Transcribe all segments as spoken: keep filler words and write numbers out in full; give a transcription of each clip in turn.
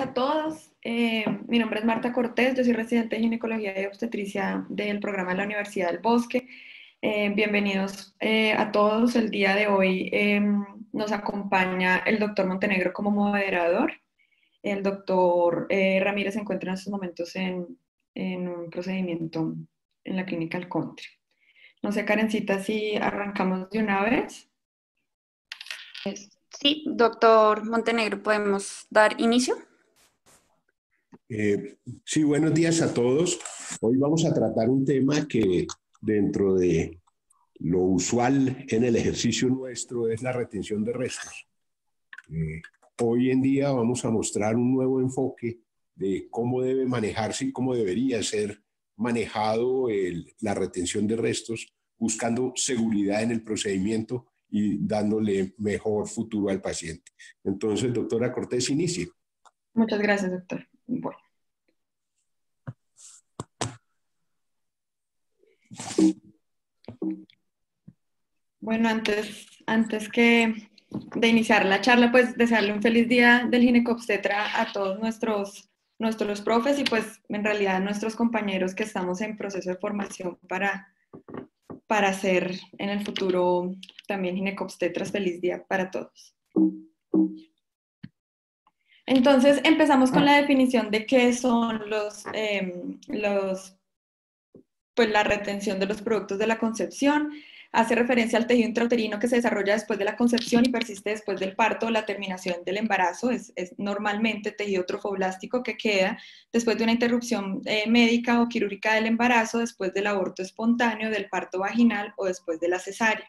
a todos. Eh, mi nombre es Marta Cortés, yo soy residente de ginecología y obstetricia del programa de la Universidad del Bosque. Eh, bienvenidos eh, a todos. El día de hoy eh, nos acompaña el doctor Montenegro como moderador. El doctor eh, Ramírez se encuentra en estos momentos en, en un procedimiento en la clínica El Country. No sé, Karencita, si arrancamos de una vez. Sí, doctor Montenegro, ¿podemos dar inicio? Eh, sí, buenos días a todos. Hoy vamos a tratar un tema que dentro de lo usual en el ejercicio nuestro es la retención de restos. Eh, hoy en día vamos a mostrar un nuevo enfoque de cómo debe manejarse y cómo debería ser manejado el, la retención de restos, buscando seguridad en el procedimiento y dándole mejor futuro al paciente. Entonces, doctora Cortés, inicie. Muchas gracias, doctor. Bueno. Bueno, antes, antes que de iniciar la charla, pues desearle un feliz día del ginecobstetra a todos nuestros, nuestros profes y pues en realidad a nuestros compañeros que estamos en proceso de formación para, para ser en el futuro también ginecobstetras. Feliz día para todos. Entonces empezamos con la definición de qué son los, eh, los, pues la retención de los productos de la concepción. Hace referencia al tejido intrauterino que se desarrolla después de la concepción y persiste después del parto o la terminación del embarazo. Es, es normalmente tejido trofoblástico que queda después de una interrupción eh, médica o quirúrgica del embarazo, después del aborto espontáneo, del parto vaginal o después de la cesárea.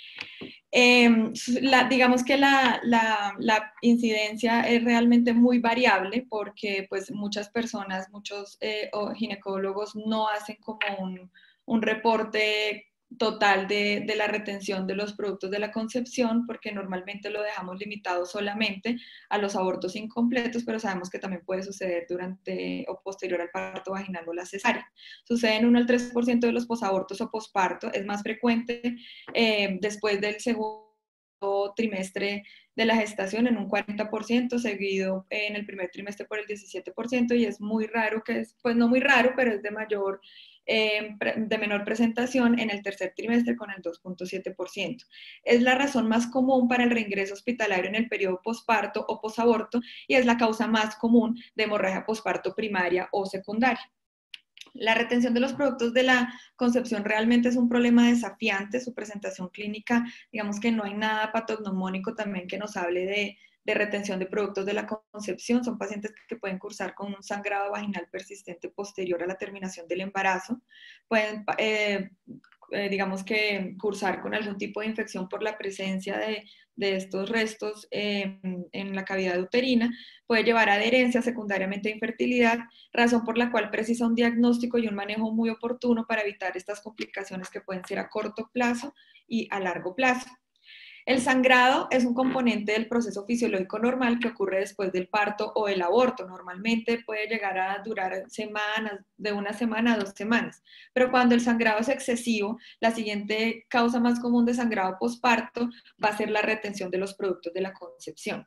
Eh, la, digamos que la, la, la incidencia es realmente muy variable porque pues muchas personas, muchos eh, ginecólogos no hacen como un, un reporte total de, de la retención de los productos de la concepción, porque normalmente lo dejamos limitado solamente a los abortos incompletos, pero sabemos que también puede suceder durante o posterior al parto vaginal o la cesárea. Sucede en uno al tres por ciento de los posabortos o posparto, es más frecuente eh, después del segundo trimestre de la gestación en un cuarenta por ciento, seguido en el primer trimestre por el diecisiete por ciento, y es muy raro que es, pues no muy raro, pero es de mayor Eh, de menor presentación en el tercer trimestre con el dos punto siete por ciento. Es la razón más común para el reingreso hospitalario en el periodo posparto o posaborto y es la causa más común de hemorragia posparto primaria o secundaria. La retención de los productos de la concepción realmente es un problema desafiante. Su presentación clínica, digamos que no hay nada patognomónico también que nos hable de, de retención de productos de la concepción. Son pacientes que pueden cursar con un sangrado vaginal persistente posterior a la terminación del embarazo. Pueden, eh, eh, digamos que cursar con algún tipo de infección por la presencia de, de estos restos eh, en la cavidad uterina. Puede llevar a adherencia, secundariamente a infertilidad, razón por la cual precisa un diagnóstico y un manejo muy oportuno para evitar estas complicaciones que pueden ser a corto plazo y a largo plazo. El sangrado es un componente del proceso fisiológico normal que ocurre después del parto o el aborto. Normalmente puede llegar a durar semanas, de una semana a dos semanas. Pero cuando el sangrado es excesivo, la siguiente causa más común de sangrado posparto va a ser la retención de los productos de la concepción.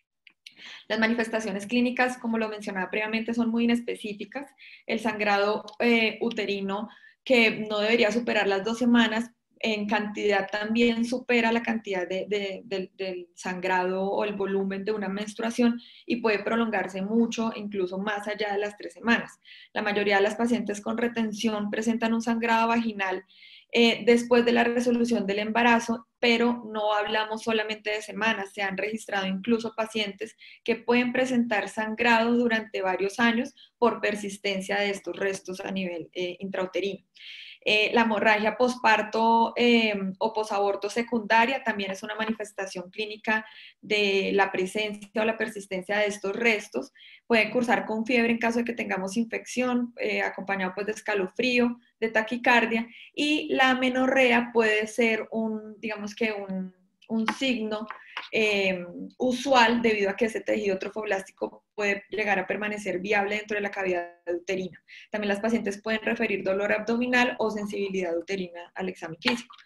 Las manifestaciones clínicas, como lo mencionaba previamente, son muy inespecíficas. El sangrado eh, uterino, que no debería superar las dos semanas, en cantidad también supera la cantidad de, de, de, del sangrado o el volumen de una menstruación y puede prolongarse mucho, incluso más allá de las tres semanas. La mayoría de las pacientes con retención presentan un sangrado vaginal Eh, después de la resolución del embarazo, pero no hablamos solamente de semanas, se han registrado incluso pacientes que pueden presentar sangrado durante varios años por persistencia de estos restos a nivel eh, intrauterino. Eh, la hemorragia posparto eh, o posaborto secundaria también es una manifestación clínica de la presencia o la persistencia de estos restos. Puede cursar con fiebre en caso de que tengamos infección, eh, acompañado pues, de escalofrío, de taquicardia, y la amenorrea puede ser un, digamos que un, un signo eh, usual debido a que ese tejido trofoblástico puede llegar a permanecer viable dentro de la cavidad uterina. También las pacientes pueden referir dolor abdominal o sensibilidad uterina al examen físico.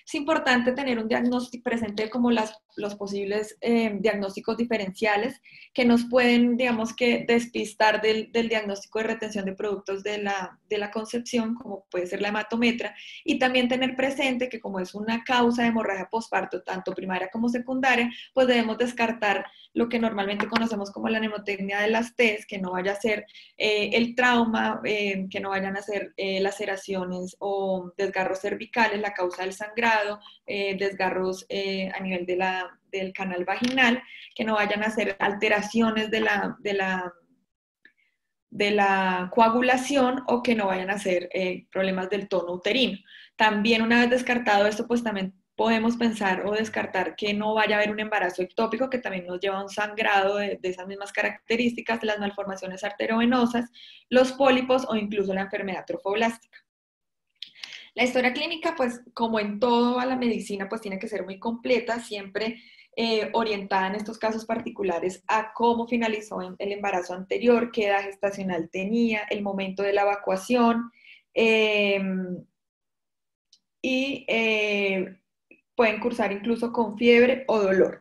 es importante tener un diagnóstico presente como las, los posibles eh, diagnósticos diferenciales que nos pueden, digamos que, despistar del, del diagnóstico de retención de productos de la, de la concepción, como puede ser la hematometra, y también tener presente que como es una causa de hemorragia posparto, tanto primaria como secundaria, pues debemos descartar lo que normalmente conocemos como la mnemotecnia de las T's, que no vaya a ser eh, el trauma, eh, que no vayan a ser eh, laceraciones o desgarros cervicales, la causa del sangrado, eh, desgarros eh, a nivel de la, del canal vaginal, que no vayan a ser alteraciones de la, de la, de la coagulación o que no vayan a ser eh, problemas del tono uterino. También una vez descartado esto, pues también podemos pensar o descartar que no vaya a haber un embarazo ectópico, que también nos lleva a un sangrado de, de esas mismas características, las malformaciones arteriovenosas, los pólipos o incluso la enfermedad trofoblástica. La historia clínica, pues como en toda la medicina, pues tiene que ser muy completa, siempre eh, orientada en estos casos particulares a cómo finalizó el embarazo anterior, qué edad gestacional tenía, el momento de la evacuación, eh, y eh, pueden cursar incluso con fiebre o dolor.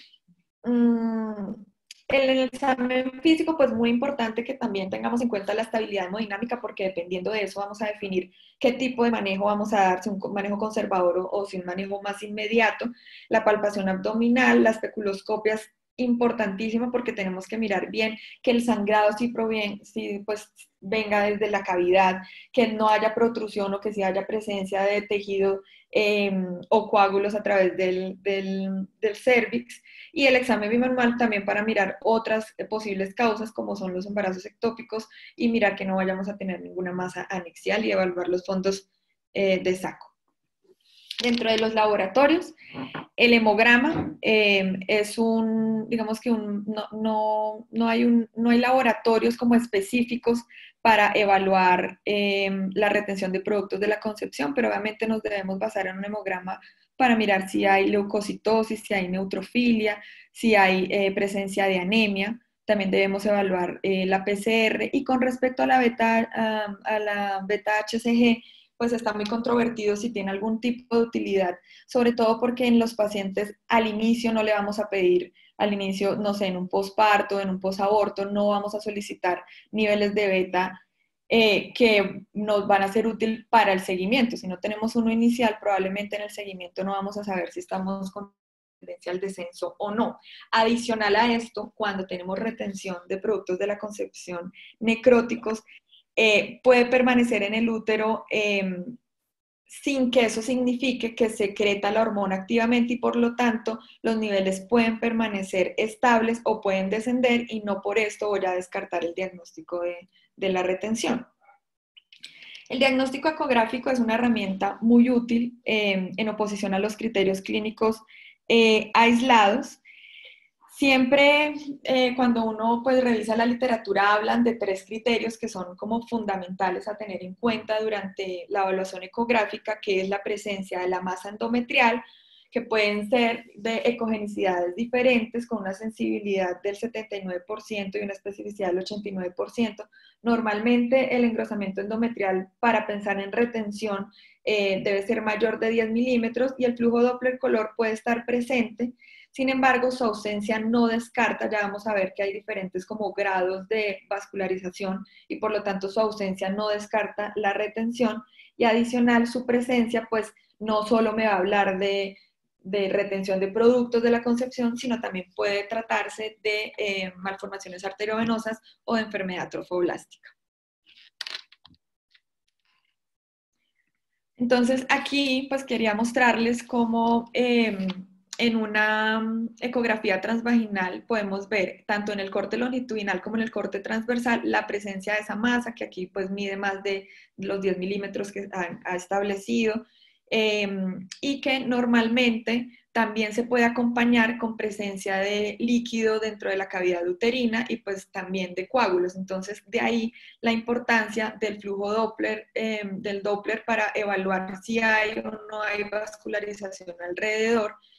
Mm, en el examen físico, pues muy importante que también tengamos en cuenta la estabilidad hemodinámica, porque dependiendo de eso vamos a definir qué tipo de manejo vamos a dar, si un manejo conservador o, o si un manejo más inmediato. La palpación abdominal, la especuloscopia es importantísima porque tenemos que mirar bien que el sangrado sí proviene, sí, pues venga desde la cavidad, que no haya protrusión o que sí haya presencia de tejido eh, o coágulos a través del, del, del cérvix. Y el examen bimanual también para mirar otras posibles causas como son los embarazos ectópicos y mirar que no vayamos a tener ninguna masa anexial y evaluar los fondos eh, de saco. Dentro de los laboratorios, el hemograma eh, es un, digamos que un, no, no, no, hay un, no hay laboratorios como específicos para evaluar eh, la retención de productos de la concepción, pero obviamente nos debemos basar en un hemograma para mirar si hay leucocitosis, si hay neutrofilia, si hay eh, presencia de anemia. También debemos evaluar eh, la P C R, y con respecto a la beta, a, a la beta H C G, pues está muy controvertido si tiene algún tipo de utilidad, sobre todo porque en los pacientes al inicio no le vamos a pedir, al inicio, no sé, en un posparto, en un posaborto, no vamos a solicitar niveles de beta eh, que nos van a ser útil para el seguimiento. Si no tenemos uno inicial, probablemente en el seguimiento no vamos a saber si estamos con tendencia al descenso o no. Adicional a esto, cuando tenemos retención de productos de la concepción necróticos, Eh, puede permanecer en el útero eh, sin que eso signifique que secreta la hormona activamente y por lo tanto los niveles pueden permanecer estables o pueden descender, y no por esto voy a descartar el diagnóstico de, de la retención. El diagnóstico ecográfico es una herramienta muy útil eh, en oposición a los criterios clínicos eh, aislados. Siempre eh, cuando uno pues revisa la literatura hablan de tres criterios que son como fundamentales a tener en cuenta durante la evaluación ecográfica, que es la presencia de la masa endometrial, que pueden ser de ecogenicidades diferentes con una sensibilidad del setenta y nueve por ciento y una especificidad del ochenta y nueve por ciento. Normalmente el engrosamiento endometrial para pensar en retención eh, debe ser mayor de diez milímetros y el flujo Doppler color puede estar presente. Sin embargo, su ausencia no descarta, ya vamos a ver que hay diferentes como grados de vascularización y por lo tanto su ausencia no descarta la retención, y adicional su presencia pues no solo me va a hablar de, de retención de productos de la concepción, sino también puede tratarse de eh, malformaciones arteriovenosas o de enfermedad trofoblástica. Entonces aquí pues quería mostrarles cómo eh, en una ecografía transvaginal podemos ver tanto en el corte longitudinal como en el corte transversal la presencia de esa masa, que aquí pues mide más de los diez milímetros que ha, ha establecido, eh, y que normalmente también se puede acompañar con presencia de líquido dentro de la cavidad uterina y pues también de coágulos. Entonces de ahí la importancia del flujo Doppler, eh, del Doppler para evaluar si hay o no hay vascularización alrededor.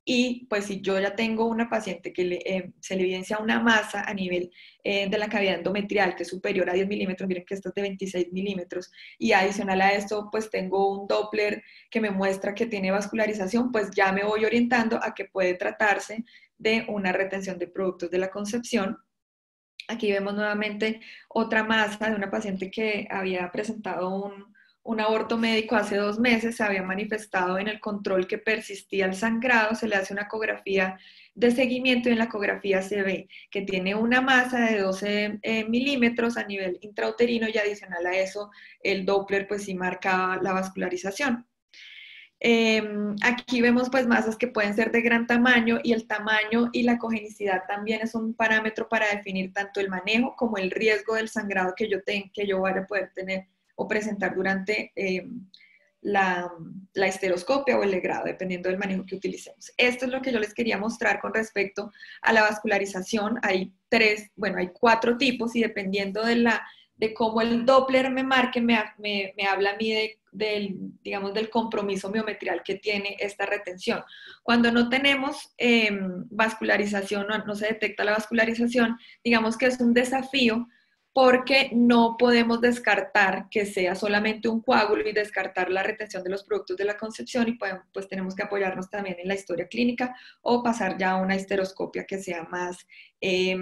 y pues si yo ya tengo una paciente que le, eh, se le evidencia una masa a nivel eh, de la cavidad endometrial que es superior a diez milímetros, miren que esto es de veintiséis milímetros, y adicional a esto pues tengo un Doppler que me muestra que tiene vascularización, pues ya me voy orientando a que puede tratarse de una retención de productos de la concepción. Aquí vemos nuevamente otra masa de una paciente que había presentado un, un aborto médico hace dos meses, se había manifestado en el control que persistía el sangrado, se le hace una ecografía de seguimiento y en la ecografía se ve que tiene una masa de doce eh, milímetros a nivel intrauterino y adicional a eso el Doppler pues sí marcaba la vascularización. Eh, aquí vemos pues masas que pueden ser de gran tamaño y el tamaño y la cogenicidad también es un parámetro para definir tanto el manejo como el riesgo del sangrado que yo, ten, que yo vaya a poder tener o presentar durante eh, la, la histeroscopia o el legrado, dependiendo del manejo que utilicemos. Esto es lo que yo les quería mostrar con respecto a la vascularización. Hay tres, bueno, hay cuatro tipos y dependiendo de, la, de cómo el Doppler me marque, me, me, me habla a mí de del, digamos, del compromiso miometrial que tiene esta retención. Cuando no tenemos eh, vascularización, no, no se detecta la vascularización, digamos que es un desafío porque no podemos descartar que sea solamente un coágulo y descartar la retención de los productos de la concepción y pues, pues tenemos que apoyarnos también en la historia clínica o pasar ya a una histeroscopia que sea más eh,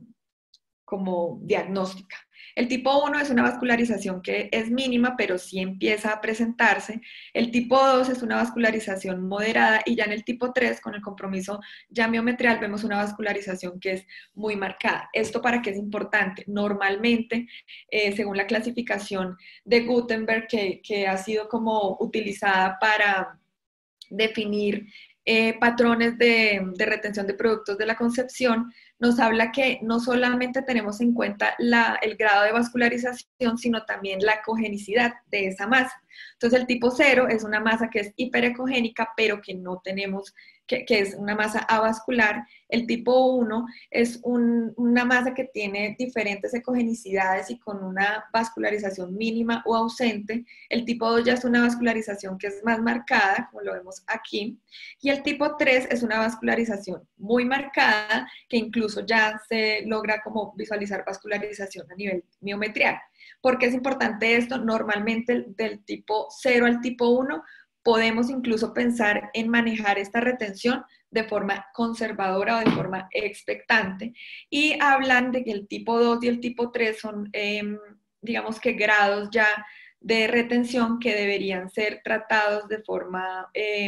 como diagnóstica. El tipo uno es una vascularización que es mínima, pero sí empieza a presentarse. El tipo dos es una vascularización moderada y ya en el tipo tres, con el compromiso ya miometrial, vemos una vascularización que es muy marcada. ¿Esto para qué es importante? Normalmente, eh, según la clasificación de Gutenberg, que, que ha sido como utilizada para definir eh, patrones de, de retención de productos de la concepción, nos habla que no solamente tenemos en cuenta la, el grado de vascularización, sino también la cogenicidad de esa masa. Entonces el tipo cero es una masa que es hiperecogénica, pero que no tenemos, que, que es una masa avascular. El tipo uno es un, una masa que tiene diferentes ecogenicidades y con una vascularización mínima o ausente. El tipo dos ya es una vascularización que es más marcada, como lo vemos aquí. Y el tipo tres es una vascularización muy marcada, que incluso ya se logra como visualizar vascularización a nivel miometrial. ¿Por qué es importante esto? Normalmente del tipo cero al tipo uno podemos incluso pensar en manejar esta retención de forma conservadora o de forma expectante. Y hablan de que el tipo dos y el tipo tres son, eh, digamos que grados ya de retención que deberían ser tratados de forma eh,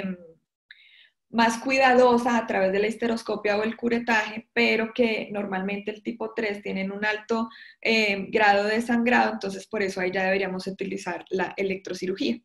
más cuidadosa a través de la histeroscopia o el curetaje, pero que normalmente el tipo tres tienen un alto eh, grado de sangrado, entonces por eso ahí ya deberíamos utilizar la electrocirugía.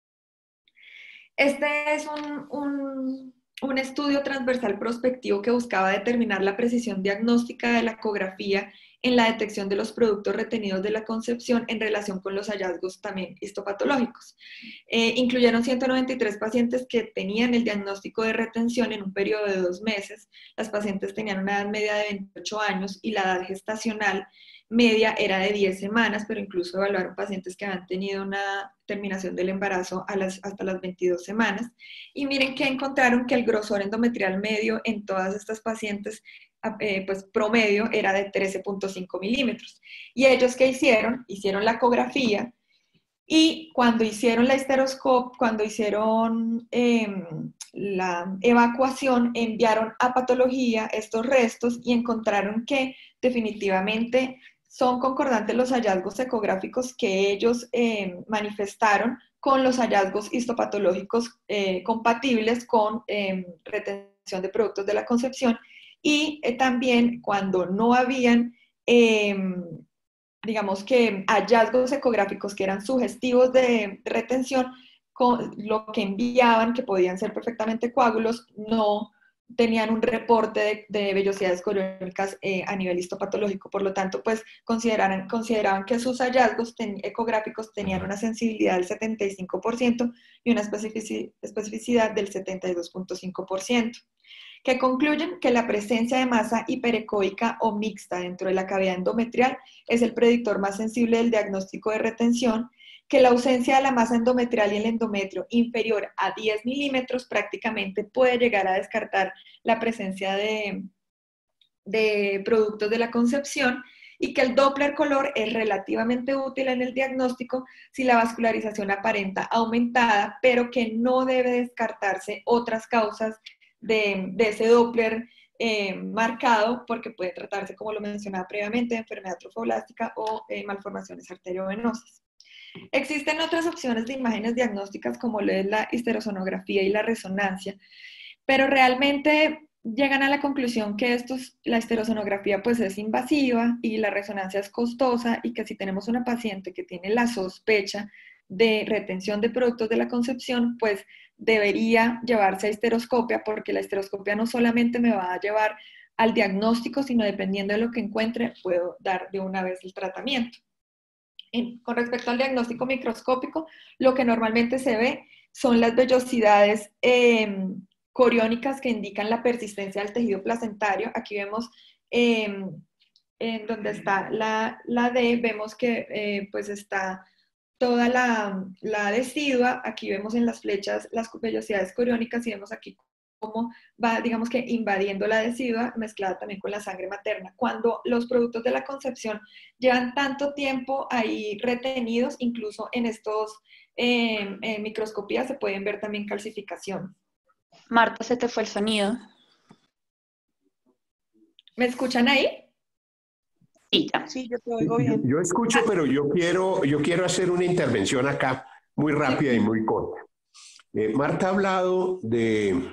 Este es un, un, un estudio transversal prospectivo que buscaba determinar la precisión diagnóstica de la ecografía en la detección de los productos retenidos de la concepción en relación con los hallazgos también histopatológicos. Eh, incluyeron ciento noventa y tres pacientes que tenían el diagnóstico de retención en un periodo de dos meses. Las pacientes tenían una edad media de veintiocho años y la edad gestacional media era de diez semanas, pero incluso evaluaron pacientes que habían tenido una terminación del embarazo a las, hasta las veintidós semanas. Y miren que encontraron que el grosor endometrial medio en todas estas pacientes Eh, pues promedio era de trece punto cinco milímetros. ¿Y ellos qué hicieron? Hicieron la ecografía y cuando hicieron la histeroscopia, cuando hicieron eh, la evacuación, enviaron a patología estos restos y encontraron que definitivamente son concordantes los hallazgos ecográficos que ellos eh, manifestaron con los hallazgos histopatológicos eh, compatibles con eh, retención de productos de la concepción. Y eh, también cuando no habían, eh, digamos que hallazgos ecográficos que eran sugestivos de, de retención, con lo que enviaban, que podían ser perfectamente coágulos, no tenían un reporte de, de vellosidades coriónicas eh, a nivel histopatológico. Por lo tanto, pues consideraban, consideraban que sus hallazgos ten, ecográficos tenían una sensibilidad del setenta y cinco por ciento y una especificidad del setenta y dos punto cinco por ciento. Que concluyen que la presencia de masa hiperecoica o mixta dentro de la cavidad endometrial es el predictor más sensible del diagnóstico de retención que la ausencia de la masa endometrial y el endometrio inferior a diez milímetros prácticamente puede llegar a descartar la presencia de, de productos de la concepción, y que el Doppler color es relativamente útil en el diagnóstico si la vascularización aparenta aumentada, pero que no debe descartarse otras causas de, de ese Doppler eh, marcado, porque puede tratarse, como lo mencionaba previamente, de enfermedad trofoblástica o eh, malformaciones arteriovenosas. Existen otras opciones de imágenes diagnósticas como lo es la histerosonografía y la resonancia, pero realmente llegan a la conclusión que estos, la histerosonografía pues es invasiva y la resonancia es costosa, y que si tenemos una paciente que tiene la sospecha de retención de productos de la concepción, pues debería llevarse a histeroscopia, porque la histeroscopia no solamente me va a llevar al diagnóstico, sino dependiendo de lo que encuentre, puedo dar de una vez el tratamiento. En, con respecto al diagnóstico microscópico, lo que normalmente se ve son las vellosidades eh, coriónicas que indican la persistencia del tejido placentario. Aquí vemos eh, en donde está la, la D, vemos que eh, pues está toda la, la decidua. Aquí vemos en las flechas las vellosidades coriónicas, y vemos aquí cómo va, digamos que invadiendo la decidua, mezclada también con la sangre materna. Cuando los productos de la concepción llevan tanto tiempo ahí retenidos, incluso en estos eh, en microscopías se pueden ver también calcificación. Marta, se te fue el sonido. ¿Me escuchan ahí? Sí, ya. Sí, yo te oigo bien. Yo, yo escucho, pero yo quiero, yo quiero hacer una intervención acá muy rápida y muy corta. Eh, Marta ha hablado de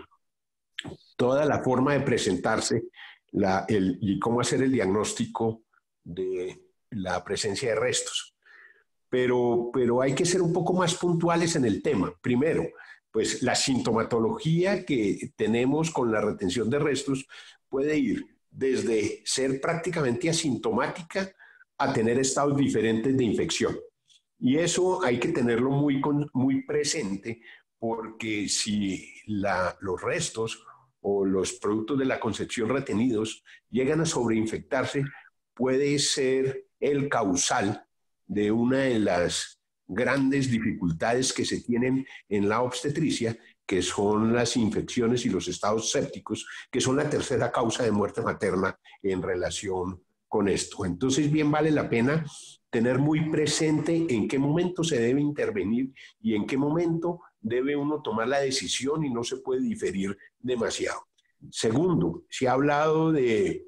toda la forma de presentarse la, el, y cómo hacer el diagnóstico de la presencia de restos. Pero, pero hay que ser un poco más puntuales en el tema. Primero, pues la sintomatología que tenemos con la retención de restos puede ir desde ser prácticamente asintomática a tener estados diferentes de infección. Y eso hay que tenerlo muy, muy presente, porque si la, los restos o los productos de la concepción retenidos llegan a sobreinfectarse, puede ser el causal de una de las grandes dificultades que se tienen en la obstetricia, que son las infecciones y los estados sépticos, que son la tercera causa de muerte materna en relación con esto. Entonces, bien vale la pena tener muy presente en qué momento se debe intervenir y en qué momento debe uno tomar la decisión, y no se puede diferir demasiado. Segundo, se ha hablado de,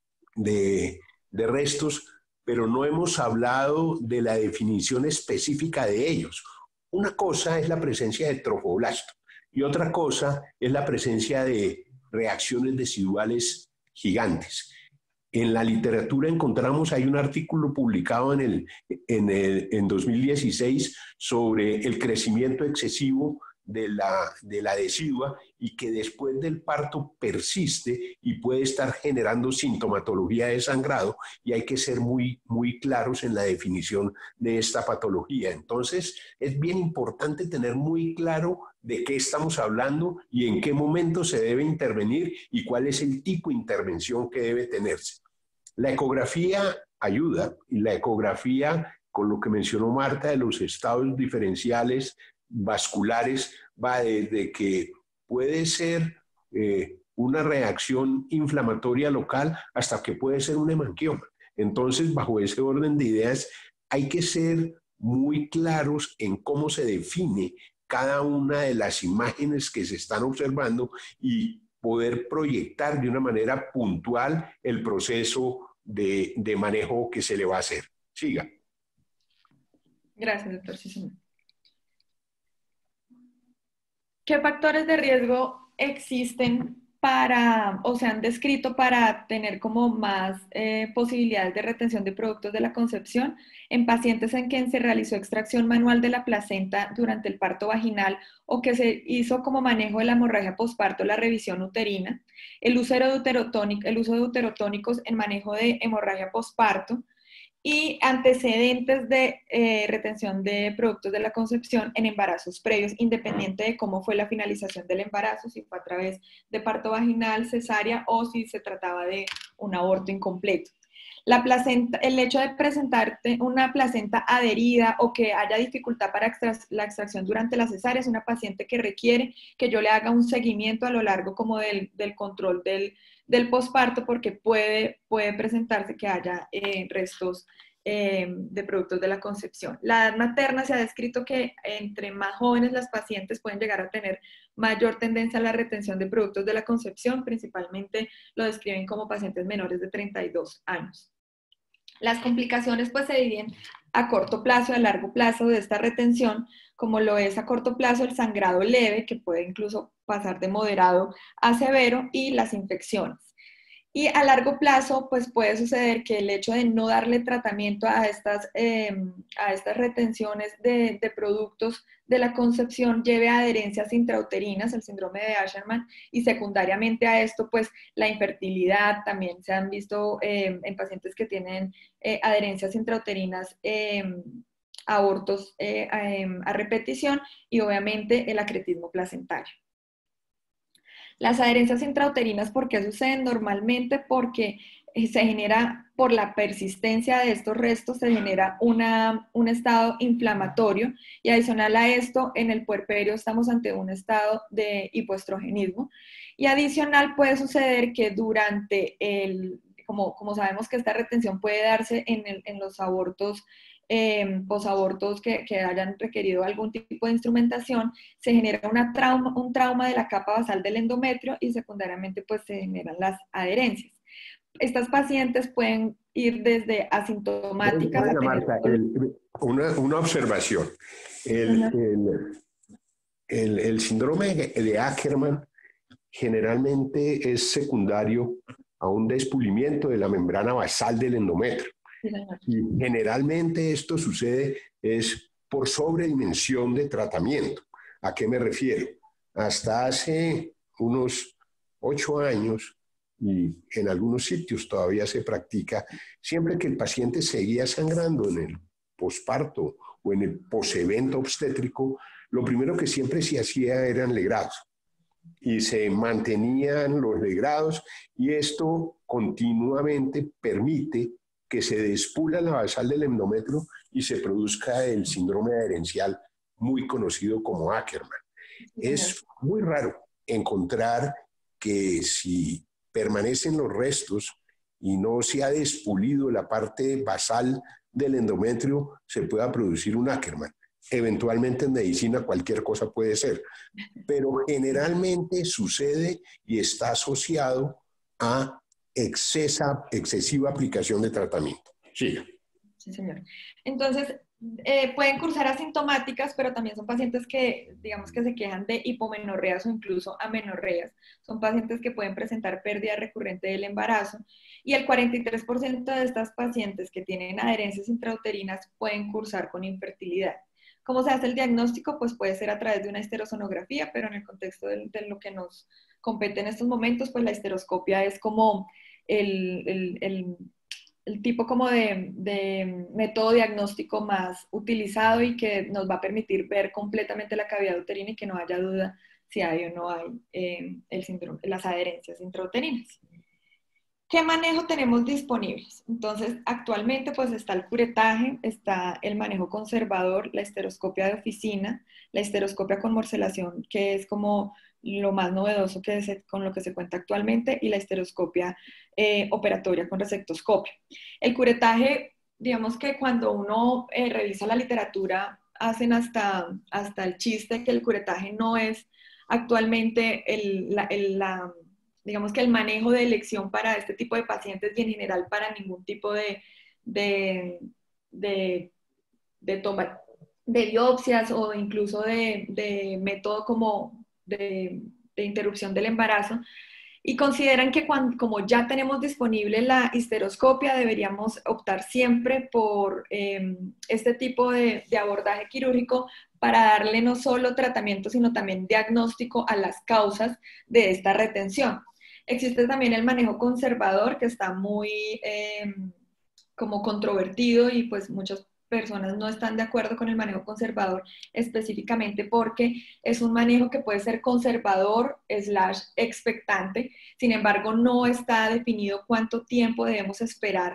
de, de restos, pero no hemos hablado de la definición específica de ellos. Una cosa es la presencia de trofoblasto y otra cosa es la presencia de reacciones residuales gigantes. En la literatura encontramos, hay un artículo publicado en, el, en, el, en dos mil dieciséis sobre el crecimiento excesivo de la, de la decidua, y que después del parto persiste y puede estar generando sintomatología de sangrado, y hay que ser muy, muy claros en la definición de esta patología. Entonces, es bien importante tener muy claro de qué estamos hablando y en qué momento se debe intervenir y cuál es el tipo de intervención que debe tenerse. La ecografía ayuda, y la ecografía, con lo que mencionó Marta de los estados diferenciales vasculares, va desde que puede ser eh, una reacción inflamatoria local hasta que puede ser un hemangioma. Entonces, bajo ese orden de ideas, hay que ser muy claros en cómo se define cada una de las imágenes que se están observando y poder proyectar de una manera puntual el proceso de, de manejo que se le va a hacer. Siga. Gracias, doctor Cisneros. ¿Qué factores de riesgo existen para, o se han descrito para tener como más eh, posibilidades de retención de productos de la concepción en pacientes en quien se realizó extracción manual de la placenta durante el parto vaginal, o que se hizo como manejo de la hemorragia posparto la revisión uterina, el uso de uterotónico, el uso de uterotónicos en manejo de hemorragia posparto, y antecedentes de eh, retención de productos de la concepción en embarazos previos, independiente de cómo fue la finalización del embarazo, si fue a través de parto vaginal, cesárea, o si se trataba de un aborto incompleto? La placenta, el hecho de presentarte una placenta adherida o que haya dificultad para extra, la extracción durante la cesárea es una paciente que requiere que yo le haga un seguimiento a lo largo como del, del control del, del posparto, porque puede, puede presentarse que haya eh, restos eh, de productos de la concepción. La edad materna se ha descrito que entre más jóvenes las pacientes pueden llegar a tener mayor tendencia a la retención de productos de la concepción, principalmente lo describen como pacientes menores de treinta y dos años. Las complicaciones pues se dividen a corto plazo y a largo plazo de esta retención, como lo es a corto plazo el sangrado leve, que puede incluso pasar de moderado a severo, y las infecciones. Y a largo plazo, pues puede suceder que el hecho de no darle tratamiento a estas, eh, a estas retenciones de, de productos de la concepción lleve a adherencias intrauterinas, el síndrome de Asherman, y secundariamente a esto, pues la infertilidad. También se han visto eh, en pacientes que tienen eh, adherencias intrauterinas, eh, abortos eh, a, a repetición, y obviamente el acretismo placentario. Las adherencias intrauterinas, ¿por qué suceden? Normalmente porque se genera, por la persistencia de estos restos, se genera una, un estado inflamatorio, y adicional a esto, en el puerperio estamos ante un estado de hipoestrogenismo, y adicional puede suceder que durante el, como, como sabemos que esta retención puede darse en, el, en los abortos, Eh, posabortos que, que hayan requerido algún tipo de instrumentación, se genera una trauma, un trauma de la capa basal del endometrio, y secundariamente pues se generan las adherencias. Estas pacientes pueden ir desde asintomáticas a tener... Marta, el, una, una observación. El, el, el, el síndrome de Ackermann generalmente es secundario a un despulimiento de la membrana basal del endometrio. Y generalmente esto sucede es por sobredimensión de tratamiento. ¿A qué me refiero? Hasta hace unos ocho años, y en algunos sitios todavía se practica, siempre que el paciente seguía sangrando en el posparto o en el posevento obstétrico, lo primero que siempre se hacía eran legrados. Y se mantenían los legrados, y esto continuamente permite que se despula la basal del endometrio y se produzca el síndrome adherencial muy conocido como Ackermann. Es muy raro encontrar que si permanecen los restos y no se ha despulido la parte basal del endometrio, se pueda producir un Ackermann. Eventualmente en medicina cualquier cosa puede ser, pero generalmente sucede y está asociado a excesa, excesiva aplicación de tratamiento. Sí. Sí, señor. Entonces, eh, pueden cursar asintomáticas, pero también son pacientes que, digamos, que se quejan de hipomenorreas o incluso amenorreas. Son pacientes que pueden presentar pérdida recurrente del embarazo, y el cuarenta y tres por ciento de estas pacientes que tienen adherencias intrauterinas pueden cursar con infertilidad. ¿Cómo se hace el diagnóstico? Pues puede ser a través de una histerosonografía, pero en el contexto de, de lo que nos compete en estos momentos, pues la histeroscopia es como el, el, el, el tipo como de, de método diagnóstico más utilizado, y que nos va a permitir ver completamente la cavidad uterina y que no haya duda si hay o no hay eh, el síndrome, las adherencias intrauterinas. ¿Qué manejo tenemos disponibles? Entonces, actualmente pues está el curetaje, está el manejo conservador, la histeroscopia de oficina, la histeroscopia con morcelación, que es como lo más novedoso que es, con lo que se cuenta actualmente, y la histeroscopia eh, operatoria con resectoscopia. El curetaje, digamos que cuando uno eh, revisa la literatura, hacen hasta, hasta el chiste que el curetaje no es actualmente el, la, el, la digamos que el manejo de elección para este tipo de pacientes, y en general para ningún tipo de, de, de, de toma de biopsias o incluso de, de método como de, de interrupción del embarazo, y consideran que cuando, como ya tenemos disponible la histeroscopia, deberíamos optar siempre por eh, este tipo de, de abordaje quirúrgico para darle no solo tratamiento, sino también diagnóstico a las causas de esta retención. Existe también el manejo conservador, que está muy eh, como controvertido, y pues muchas personas no están de acuerdo con el manejo conservador, específicamente porque es un manejo que puede ser conservador slash expectante. Sin embargo, no está definido cuánto tiempo debemos esperar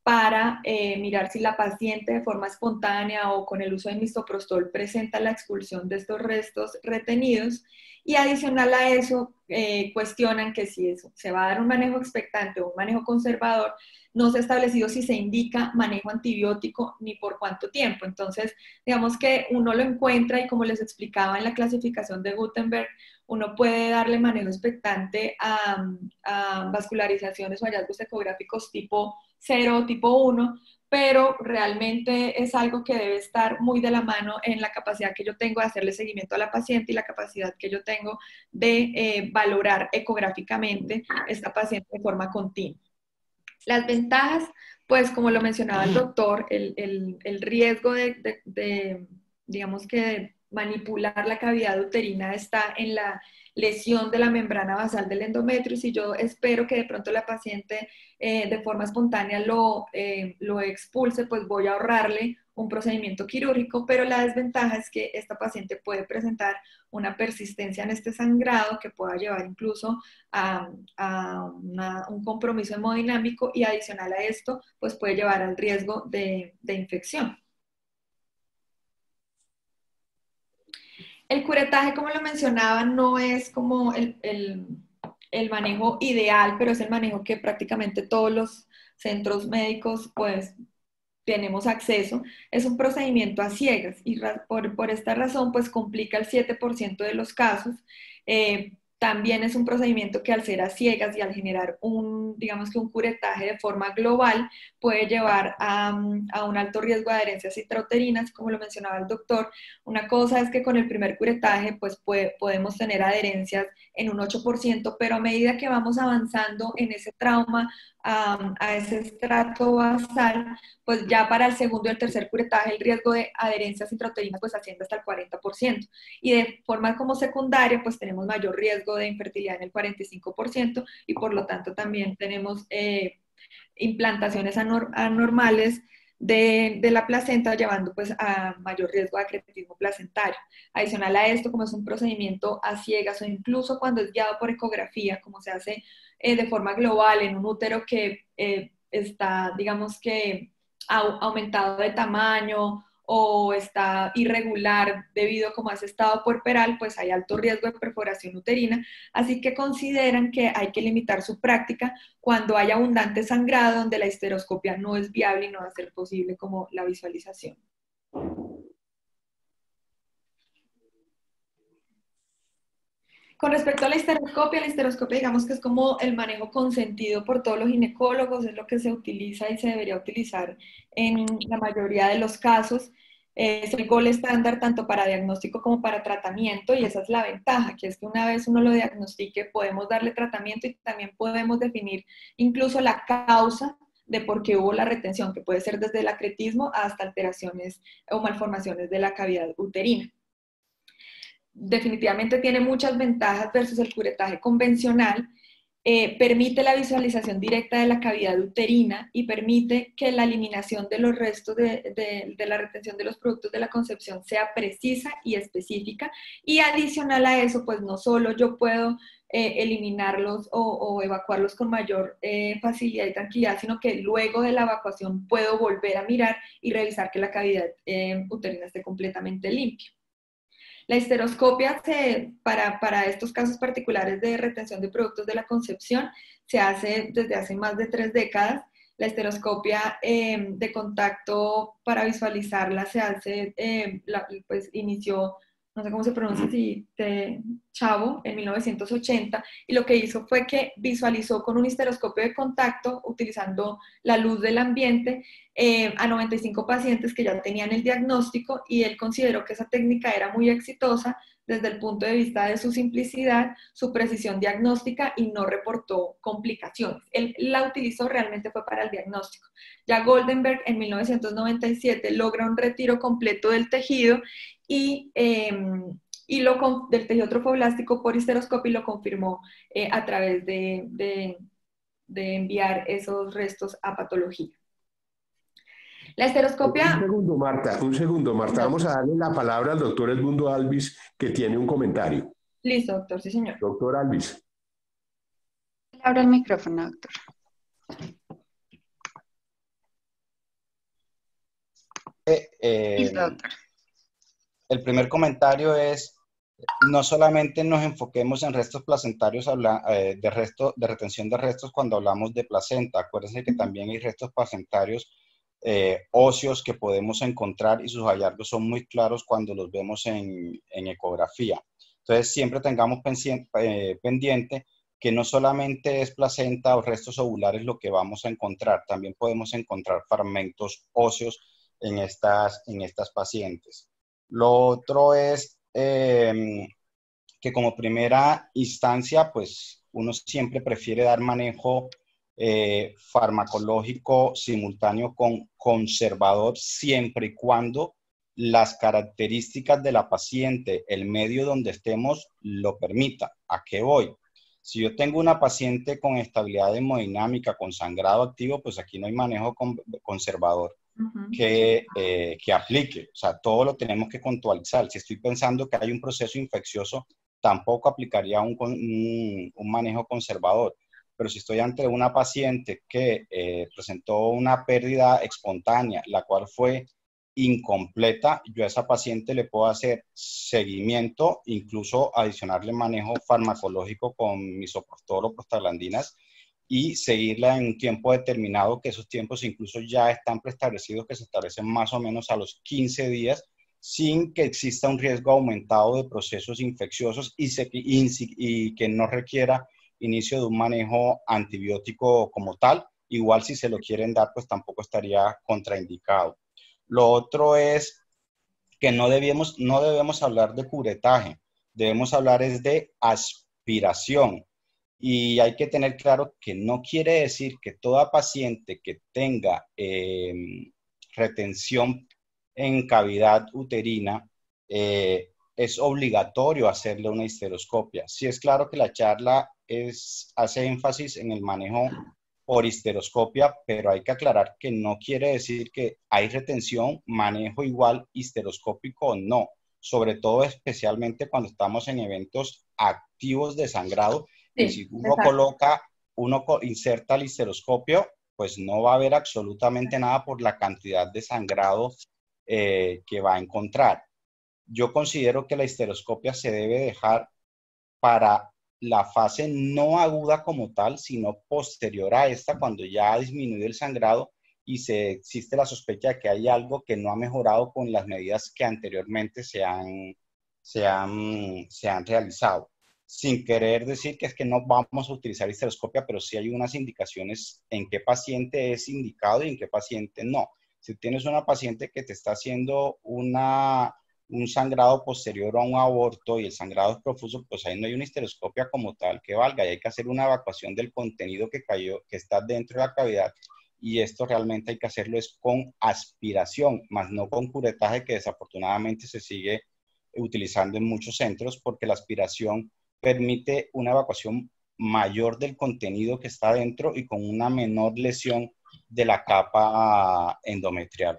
para eh, mirar si la paciente de forma espontánea o con el uso de misoprostol presenta la expulsión de estos restos retenidos. Y adicional a eso, eh, cuestionan que si eso, se va a dar un manejo expectante o un manejo conservador, no se ha establecido si se indica manejo antibiótico ni por cuánto tiempo. Entonces, digamos que uno lo encuentra y como les explicaba en la clasificación de Gutenberg, uno puede darle manejo expectante a, a vascularizaciones o hallazgos ecográficos tipo cero o tipo uno, pero realmente es algo que debe estar muy de la mano en la capacidad que yo tengo de hacerle seguimiento a la paciente y la capacidad que yo tengo de eh, valorar ecográficamente esta paciente de forma continua. Las ventajas, pues como lo mencionaba el doctor, el, el, el riesgo de, de, de, digamos que de manipular la cavidad uterina está en la lesión de la membrana basal del endometrio. Si yo espero que de pronto la paciente eh, de forma espontánea lo, eh, lo expulse, pues voy a ahorrarle un procedimiento quirúrgico, pero la desventaja es que esta paciente puede presentar una persistencia en este sangrado que pueda llevar incluso a, a una, un compromiso hemodinámico y adicional a esto, pues puede llevar al riesgo de, de infección. El curetaje, como lo mencionaba, no es como el, el, el manejo ideal, pero es el manejo que prácticamente todos los centros médicos pues tenemos acceso. Es un procedimiento a ciegas y por, por esta razón pues complica el siete por ciento de los casos. Eh, también es un procedimiento que al ser a ciegas y al generar un, digamos que un curetaje de forma global, puede llevar a, a un alto riesgo de adherencias intrauterinas, como lo mencionaba el doctor. Una cosa es que con el primer curetaje pues puede, podemos tener adherencias en un ocho por ciento, pero a medida que vamos avanzando en ese trauma, a, a ese estrato basal, pues ya para el segundo y el tercer curetaje el riesgo de adherencias intrauterinas pues asciende hasta el cuarenta por ciento. Y de forma como secundaria pues tenemos mayor riesgo de infertilidad en el cuarenta y cinco por ciento y por lo tanto también tenemos eh, implantaciones anor anormales de, de la placenta, llevando pues a mayor riesgo de acretismo placentario. Adicional a esto, como es un procedimiento a ciegas o incluso cuando es guiado por ecografía, como se hace eh, de forma global en un útero que eh, está, digamos que, ha aumentado de tamaño o está irregular debido como a ese estado puerperal, pues hay alto riesgo de perforación uterina, así que consideran que hay que limitar su práctica cuando hay abundante sangrado donde la histeroscopia no es viable y no va a ser posible como la visualización. Con respecto a la histeroscopia, la histeroscopia digamos que es como el manejo consentido por todos los ginecólogos, es lo que se utiliza y se debería utilizar en la mayoría de los casos. Es el gol estándar tanto para diagnóstico como para tratamiento y esa es la ventaja, que es que una vez uno lo diagnostique podemos darle tratamiento y también podemos definir incluso la causa de por qué hubo la retención, que puede ser desde el acretismo hasta alteraciones o malformaciones de la cavidad uterina. Definitivamente tiene muchas ventajas versus el curetaje convencional, eh, permite la visualización directa de la cavidad uterina y permite que la eliminación de los restos de, de, de la retención de los productos de la concepción sea precisa y específica, y adicional a eso, pues no solo yo puedo eh, eliminarlos o, o evacuarlos con mayor eh, facilidad y tranquilidad, sino que luego de la evacuación puedo volver a mirar y revisar que la cavidad eh, uterina esté completamente limpia. La histeroscopia se, para, para estos casos particulares de retención de productos de la concepción se hace desde hace más de tres décadas. La histeroscopia eh, de contacto para visualizarla se hace, eh, la, pues inició, no sé cómo se pronuncia, si de Chavo, en mil novecientos ochenta, y lo que hizo fue que visualizó con un histeroscopio de contacto, utilizando la luz del ambiente, eh, a noventa y cinco pacientes que ya tenían el diagnóstico, y él consideró que esa técnica era muy exitosa desde el punto de vista de su simplicidad, su precisión diagnóstica, y no reportó complicaciones. Él la utilizó realmente fue para el diagnóstico. Ya Goldenberg en mil novecientos noventa y siete logra un retiro completo del tejido y, eh, y lo, del tejido trofoblástico por histeroscopio, y lo confirmó eh, a través de, de, de enviar esos restos a patología. La histeroscopia... Un segundo, Marta, un segundo, Marta. No. Vamos a darle la palabra al doctor Edmundo Alvis, que tiene un comentario. Listo, doctor, sí, señor. Doctor Alvis. Abra el micrófono, doctor. eh, Sí, doctor. el primer comentario es, no solamente nos enfoquemos en restos placentarios habla, eh, de, resto, de retención de restos cuando hablamos de placenta. Acuérdense que también hay restos placentarios eh, óseos que podemos encontrar y sus hallazgos son muy claros cuando los vemos en, en ecografía. Entonces, siempre tengamos pendiente, eh, pendiente que no solamente es placenta o restos ovulares lo que vamos a encontrar, también podemos encontrar fragmentos óseos en estas, en estas pacientes. Lo otro es eh, que como primera instancia, pues uno siempre prefiere dar manejo eh, farmacológico simultáneo con conservador siempre y cuando las características de la paciente, el medio donde estemos, lo permita. ¿A qué voy? Si yo tengo una paciente con estabilidad hemodinámica, con sangrado activo, pues aquí no hay manejo con, conservador Uh-huh. que, eh, que aplique. O sea, todo lo tenemos que contextualizar. Si estoy pensando que hay un proceso infeccioso, tampoco aplicaría un, un, un manejo conservador. Pero si estoy ante una paciente que eh, presentó una pérdida espontánea, la cual fue incompleta, yo a esa paciente le puedo hacer seguimiento, incluso adicionarle manejo farmacológico con misoprostol o prostaglandinas y seguirla en un tiempo determinado, que esos tiempos incluso ya están preestablecidos, que se establecen más o menos a los quince días, sin que exista un riesgo aumentado de procesos infecciosos y, se, y, y que no requiera inicio de un manejo antibiótico como tal. Igual si se lo quieren dar, pues tampoco estaría contraindicado. Lo otro es que no debemos, no debemos hablar de curetaje, debemos hablar es de aspiración. Y hay que tener claro que no quiere decir que toda paciente que tenga eh, retención en cavidad uterina eh, es obligatorio hacerle una histeroscopia. Sí es claro que la charla es, hace énfasis en el manejo por histeroscopia, pero hay que aclarar que no quiere decir que hay retención, manejo igual histeroscópico o no, sobre todo especialmente cuando estamos en eventos activos de sangrado. Y si uno exacto. coloca, uno inserta el histeroscopio, pues no va a haber absolutamente nada por la cantidad de sangrado eh, que va a encontrar. Yo considero que la histeroscopia se debe dejar para la fase no aguda como tal, sino posterior a esta, cuando ya ha disminuido el sangrado y se existe la sospecha de que hay algo que no ha mejorado con las medidas que anteriormente se han, se han, se han realizado. Sin querer decir que es que no vamos a utilizar histeroscopia, pero sí hay unas indicaciones en qué paciente es indicado y en qué paciente no. Si tienes una paciente que te está haciendo una, un sangrado posterior a un aborto y el sangrado es profuso, pues ahí no hay una histeroscopia como tal que valga y hay que hacer una evacuación del contenido que cayó, que está dentro de la cavidad, y esto realmente hay que hacerlo es con aspiración, más no con curetaje, que desafortunadamente se sigue utilizando en muchos centros, porque la aspiración permite una evacuación mayor del contenido que está dentro y con una menor lesión de la capa endometrial.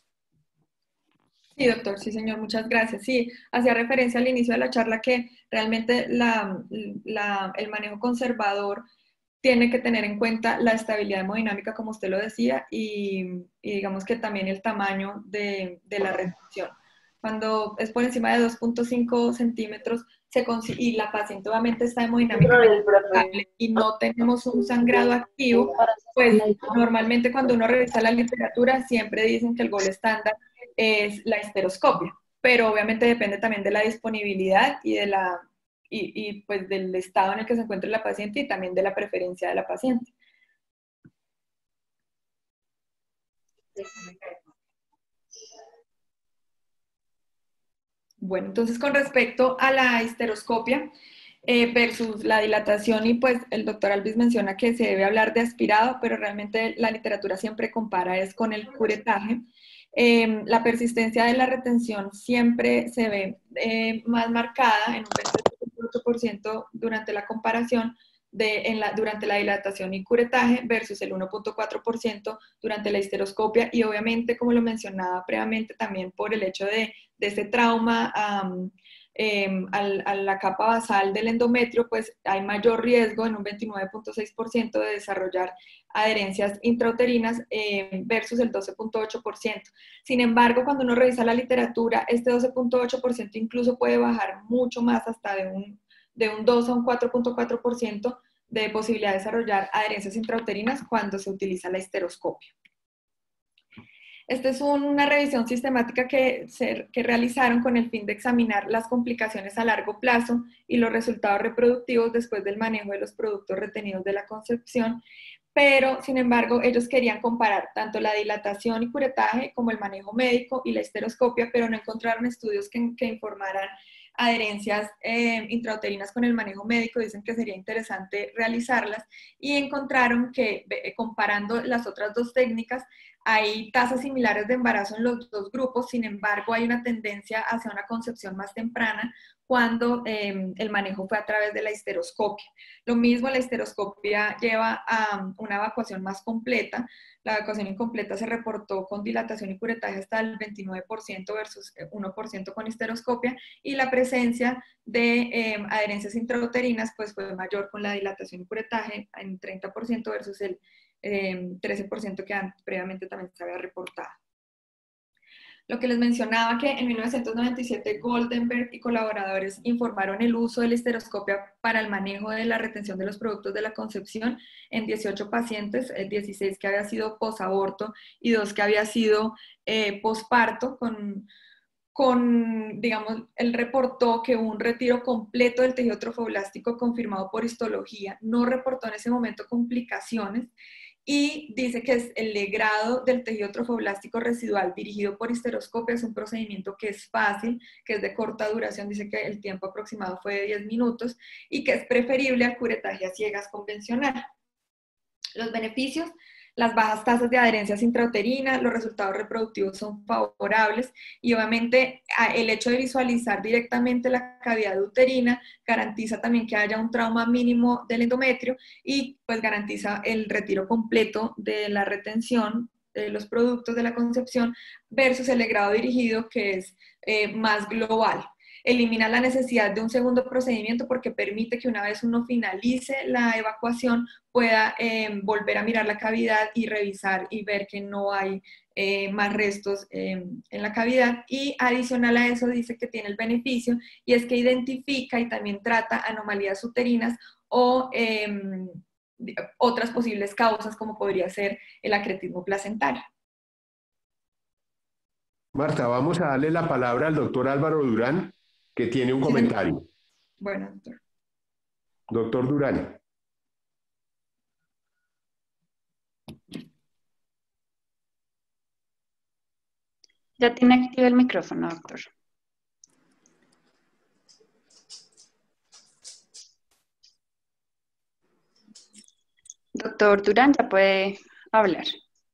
Sí, doctor, sí, señor, muchas gracias. Sí, hacía referencia al inicio de la charla que realmente la, la, el manejo conservador tiene que tener en cuenta la estabilidad hemodinámica, como usted lo decía, y, y digamos que también el tamaño de, de la retención. Cuando es por encima de dos punto cinco centímetros se y la paciente obviamente está hemodinámicamente estable y no tenemos un sangrado activo, pues normalmente cuando uno revisa la literatura siempre dicen que el gol estándar es la histeroscopia, pero obviamente depende también de la disponibilidad y, de la, y, y pues del estado en el que se encuentre la paciente y también de la preferencia de la paciente. Bueno, entonces con respecto a la histeroscopia eh, versus la dilatación, y pues el doctor Alvis menciona que se debe hablar de aspirado, pero realmente la literatura siempre compara es con el curetaje. Eh, la persistencia de la retención siempre se ve eh, más marcada en un veintiocho por ciento durante la comparación de, en la, durante la dilatación y curetaje versus el uno punto cuatro por ciento durante la histeroscopia, y obviamente, como lo mencionaba previamente, también por el hecho de, de ese trauma um, eh, al, a la capa basal del endometrio, pues hay mayor riesgo en un veintinueve punto seis por ciento de desarrollar adherencias intrauterinas eh, versus el doce punto ocho por ciento. Sin embargo, cuando uno revisa la literatura, este doce punto ocho por ciento incluso puede bajar mucho más, hasta de un, de un dos a un cuatro punto cuatro por ciento de posibilidad de desarrollar adherencias intrauterinas cuando se utiliza la histeroscopia. Esta es una revisión sistemática que, se, que realizaron con el fin de examinar las complicaciones a largo plazo y los resultados reproductivos después del manejo de los productos retenidos de la concepción, pero sin embargo ellos querían comparar tanto la dilatación y curetaje como el manejo médico y la histeroscopia, pero no encontraron estudios que, que informaran adherencias eh, intrauterinas con el manejo médico. Dicen que sería interesante realizarlas, y encontraron que eh, comparando las otras dos técnicas hay tasas similares de embarazo en los dos grupos. Sin embargo, hay una tendencia hacia una concepción más temprana cuando eh, el manejo fue a través de la histeroscopia. Lo mismo, la histeroscopia lleva a una evacuación más completa. La evacuación incompleta se reportó con dilatación y curetaje hasta el veintinueve por ciento versus uno por ciento con histeroscopia, y la presencia de eh, adherencias intrauterinas pues fue mayor con la dilatación y curetaje en treinta por ciento versus el eh, trece por ciento que previamente también se había reportado. Lo que les mencionaba, que en mil novecientos noventa y siete Goldenberg y colaboradores informaron el uso de la histeroscopia para el manejo de la retención de los productos de la concepción en dieciocho pacientes, dieciséis que había sido posaborto y dos que había sido eh, posparto. Con, con, digamos, él reportó que un retiro completo del tejido trofoblástico confirmado por histología, no reportó en ese momento complicaciones, y dice que es el legrado del tejido trofoblástico residual dirigido por histeroscopia. Es un procedimiento que es fácil, que es de corta duración. Dice que el tiempo aproximado fue de diez minutos y que es preferible al curetaje a ciegas convencional. Los beneficios: las bajas tasas de adherencias intrauterinas, los resultados reproductivos son favorables, y obviamente el hecho de visualizar directamente la cavidad uterina garantiza también que haya un trauma mínimo del endometrio, y pues garantiza el retiro completo de la retención de los productos de la concepción versus el legrado dirigido, que es eh, más global. Elimina la necesidad de un segundo procedimiento porque permite que una vez uno finalice la evacuación pueda eh, volver a mirar la cavidad y revisar y ver que no hay eh, más restos eh, en la cavidad. Y adicional a eso dice que tiene el beneficio, y es que identifica y también trata anomalías uterinas o eh, otras posibles causas, como podría ser el acretismo placentario. Marta, vamos a darle la palabra al doctor Álvaro Durán, que tiene un comentario. Bueno, doctor. Doctor Durán. Ya tiene activo el micrófono, doctor. Doctor Durán, ya puede hablar.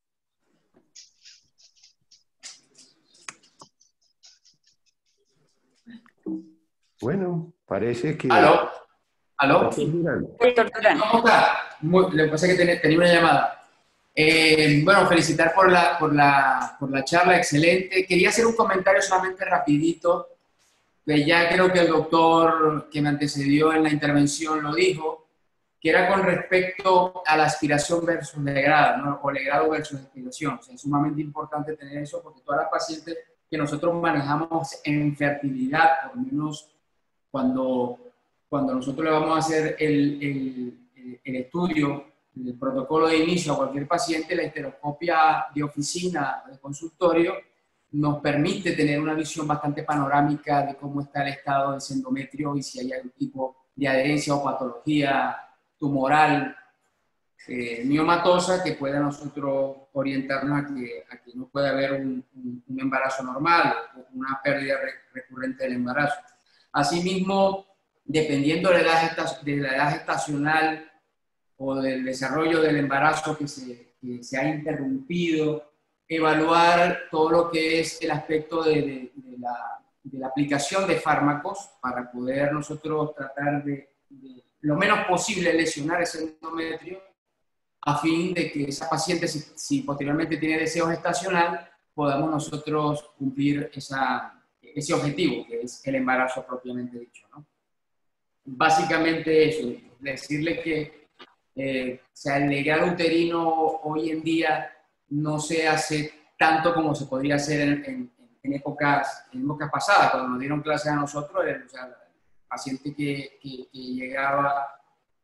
Bueno, parece que... ¿Aló? ¿Aló? Doctor Durán. Doctor Durán. ¿Cómo está? Muy, le pasa que tenía, tenía una llamada. Eh, bueno, felicitar por la, por, la, por la charla, excelente. Quería hacer un comentario solamente rapidito, que ya creo que el doctor que me antecedió en la intervención lo dijo, que era con respecto a la aspiración versus legrado, ¿no? O legrado versus aspiración. O sea, es sumamente importante tener eso, porque todas las pacientes que nosotros manejamos en fertilidad, por lo menos cuando, cuando nosotros le vamos a hacer el, el, el estudio, el protocolo de inicio a cualquier paciente, la histeroscopia de oficina, de consultorio, nos permite tener una visión bastante panorámica de cómo está el estado de ese endometrio y si hay algún tipo de adherencia o patología tumoral, eh, miomatosa, que pueda nosotros orientarnos a que, a que no pueda haber un, un, un embarazo normal o una pérdida re, recurrente del embarazo. Asimismo, dependiendo de la edad, de la edad gestacional o del desarrollo del embarazo que se, que se ha interrumpido, evaluar todo lo que es el aspecto de, de, de, la, de la aplicación de fármacos para poder nosotros tratar de, de lo menos posible lesionar ese endometrio, a fin de que esa paciente, si, si posteriormente tiene deseo gestacional, podamos nosotros cumplir esa, ese objetivo, que es el embarazo propiamente dicho, ¿no? Básicamente eso, decirle que eh, o sea, el legrado uterino hoy en día no se hace tanto como se podría hacer en, en, en, épocas, en épocas pasadas, cuando nos dieron clases a nosotros, el, o sea, el paciente que, que, que llegaba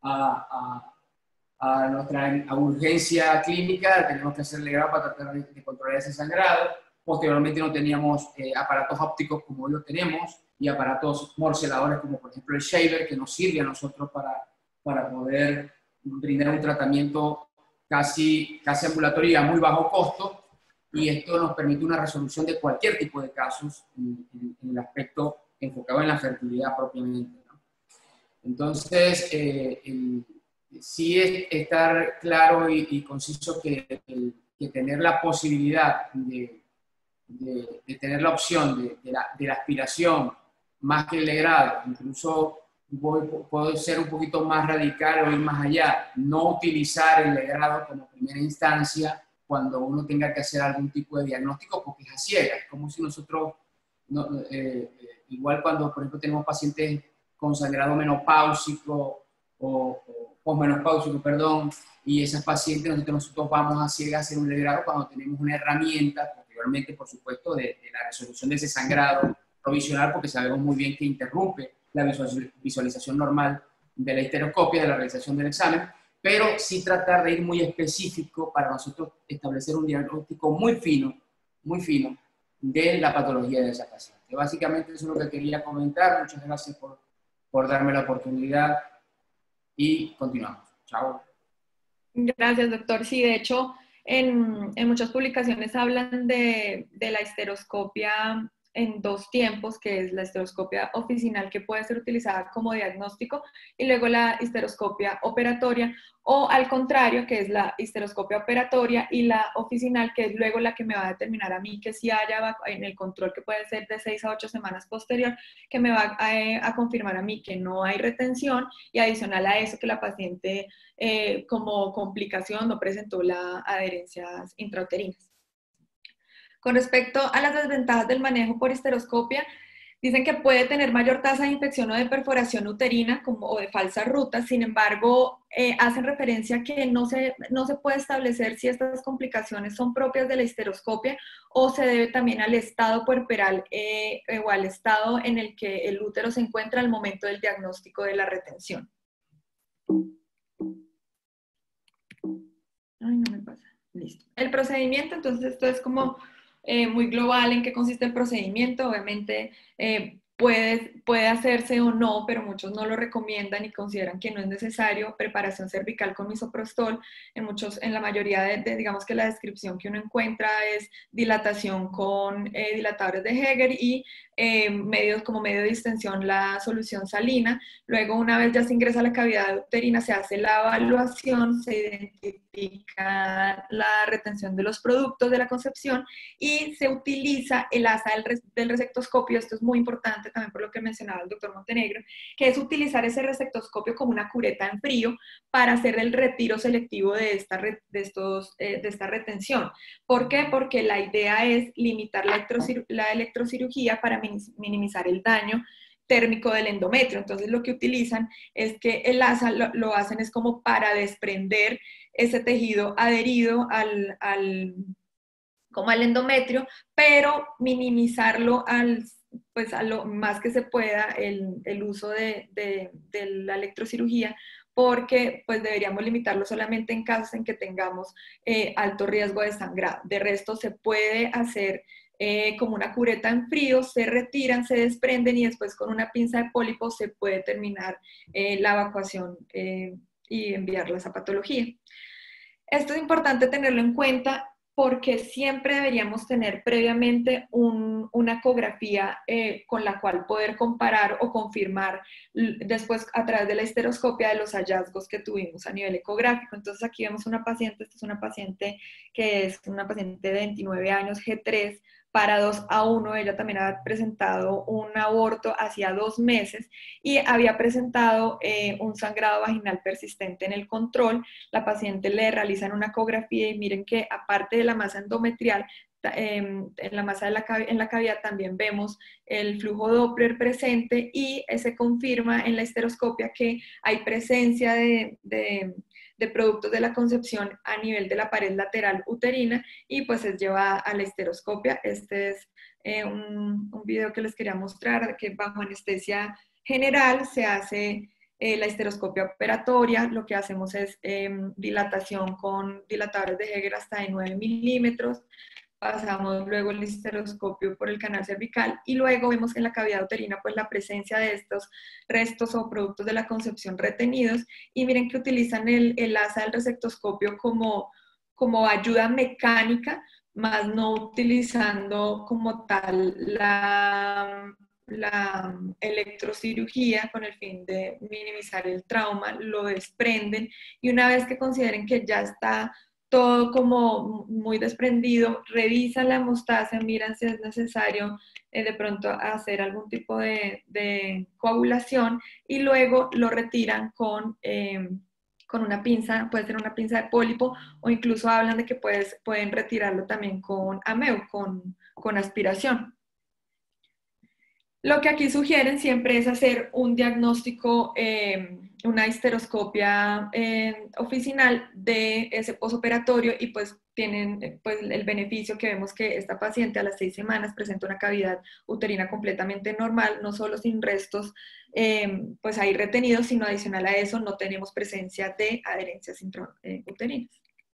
a, a, a nuestra a urgencia clínica, teníamos que hacer legrado para tratar de, de controlar ese sangrado. Posteriormente no teníamos eh, aparatos ópticos como hoy lo tenemos, y aparatos morceladores como por ejemplo el shaver, que nos sirve a nosotros para, para poder brindar un tratamiento casi, casi ambulatorio y a muy bajo costo, y esto nos permite una resolución de cualquier tipo de casos en, en, en el aspecto enfocado en la fertilidad propiamente, ¿no? Entonces, eh, el, sí es estar claro y, y conciso que, el, que tener la posibilidad de, de, de tener la opción de, de, la, de la aspiración más que el legrado, incluso voy, puedo ser un poquito más radical o ir más allá, no utilizar el legrado como primera instancia cuando uno tenga que hacer algún tipo de diagnóstico, porque es a ciegas, como si nosotros, no, eh, igual cuando por ejemplo tenemos pacientes con sangrado menopáusico o, o posmenopáusico, perdón, y esas pacientes nosotros, nosotros vamos a ciegas a hacer un legrado cuando tenemos una herramienta, posteriormente por supuesto, de, de la resolución de ese sangrado provisional, porque sabemos muy bien que interrumpe la visualización normal de la histeroscopia, de la realización del examen, pero sí tratar de ir muy específico para nosotros establecer un diagnóstico muy fino, muy fino, de la patología de esa paciente. Básicamente eso es lo que quería comentar. Muchas gracias por, por darme la oportunidad y continuamos. Chao. Gracias, doctor. Sí, de hecho, en, en muchas publicaciones hablan de, de la histeroscopia en dos tiempos, que es la histeroscopia oficinal, que puede ser utilizada como diagnóstico, y luego la histeroscopia operatoria, o al contrario, que es la histeroscopia operatoria y la oficinal, que es luego la que me va a determinar a mí que si haya en el control, que puede ser de seis a ocho semanas posterior, que me va a, a confirmar a mí que no hay retención, y adicional a eso que la paciente eh, como complicación no presentó las adherencias intrauterinas. Con respecto a las desventajas del manejo por histeroscopia, dicen que puede tener mayor tasa de infección o de perforación uterina como, o de falsas rutas. Sin embargo, eh, hacen referencia a que no se, no se puede establecer si estas complicaciones son propias de la histeroscopia o se debe también al estado puerperal eh, o al estado en el que el útero se encuentra al momento del diagnóstico de la retención. Ay, no me pasa. Listo. El procedimiento, entonces esto es como Eh, muy global en qué consiste el procedimiento. Obviamente eh, puede, puede hacerse o no, pero muchos no lo recomiendan y consideran que no es necesario. Preparación cervical con misoprostol. En, muchos, en la mayoría de, de, digamos que la descripción que uno encuentra es dilatación con eh, dilatadores de Heger y eh, medios, como medio de distensión la solución salina. Luego, una vez ya se ingresa a la cavidad uterina, se hace la evaluación, se identifica la retención de los productos de la concepción y se utiliza el asa del, del resectoscopio. Esto es muy importante también por lo que mencionaba el doctor Montenegro, que es utilizar ese resectoscopio como una cureta en frío para hacer el retiro selectivo de esta, de estos, eh, de esta retención. ¿Por qué? Porque la idea es limitar la, electrocir la electrocirugía para minimizar el daño térmico del endometrio. Entonces lo que utilizan es que el asa lo, lo hacen es como para desprender ese tejido adherido al, al, como al endometrio, pero minimizarlo al, pues a lo más que se pueda el, el uso de, de, de la electrocirugía, porque pues deberíamos limitarlo solamente en casos en que tengamos eh, alto riesgo de sangrado. De resto se puede hacer Eh, como una cureta en frío, se retiran, se desprenden y después con una pinza de pólipo se puede terminar eh, la evacuación eh, y enviarlas a patología. Esto es importante tenerlo en cuenta porque siempre deberíamos tener previamente un, una ecografía eh, con la cual poder comparar o confirmar después a través de la histeroscopia de los hallazgos que tuvimos a nivel ecográfico. Entonces aquí vemos una paciente, esta es una paciente que es una paciente de veintinueve años, G tres, para dos a uno, ella también había presentado un aborto hacía dos meses y había presentado eh, un sangrado vaginal persistente en el control. La paciente le realizan una ecografía y miren que aparte de la masa endometrial, en la masa de la, en la cavidad también vemos el flujo Doppler presente y se confirma en la histeroscopia que hay presencia de, de, de productos de la concepción a nivel de la pared lateral uterina y pues es llevada a la histeroscopia. Este es eh, un, un video que les quería mostrar, que bajo anestesia general se hace eh, la histeroscopia operatoria. Lo que hacemos es eh, dilatación con dilatadores de Heger hasta de nueve milímetros. Pasamos luego el histeroscopio por el canal cervical y luego vemos en la cavidad uterina pues la presencia de estos restos o productos de la concepción retenidos y miren que utilizan el, el asa del resectoscopio como, como ayuda mecánica, más no utilizando como tal la, la electrocirugía con el fin de minimizar el trauma, lo desprenden y una vez que consideren que ya está todo como muy desprendido, revisan la hemostasia, miran si es necesario eh, de pronto hacer algún tipo de, de coagulación y luego lo retiran con, eh, con una pinza, puede ser una pinza de pólipo o incluso hablan de que puedes, pueden retirarlo también con ameo, con, con aspiración. Lo que aquí sugieren siempre es hacer un diagnóstico, eh, una histeroscopia eh, oficinal de ese posoperatorio y pues tienen pues, el beneficio que vemos que esta paciente a las seis semanas presenta una cavidad uterina completamente normal, no solo sin restos eh, pues ahí retenidos, sino adicional a eso no tenemos presencia de adherencias intrauterinas.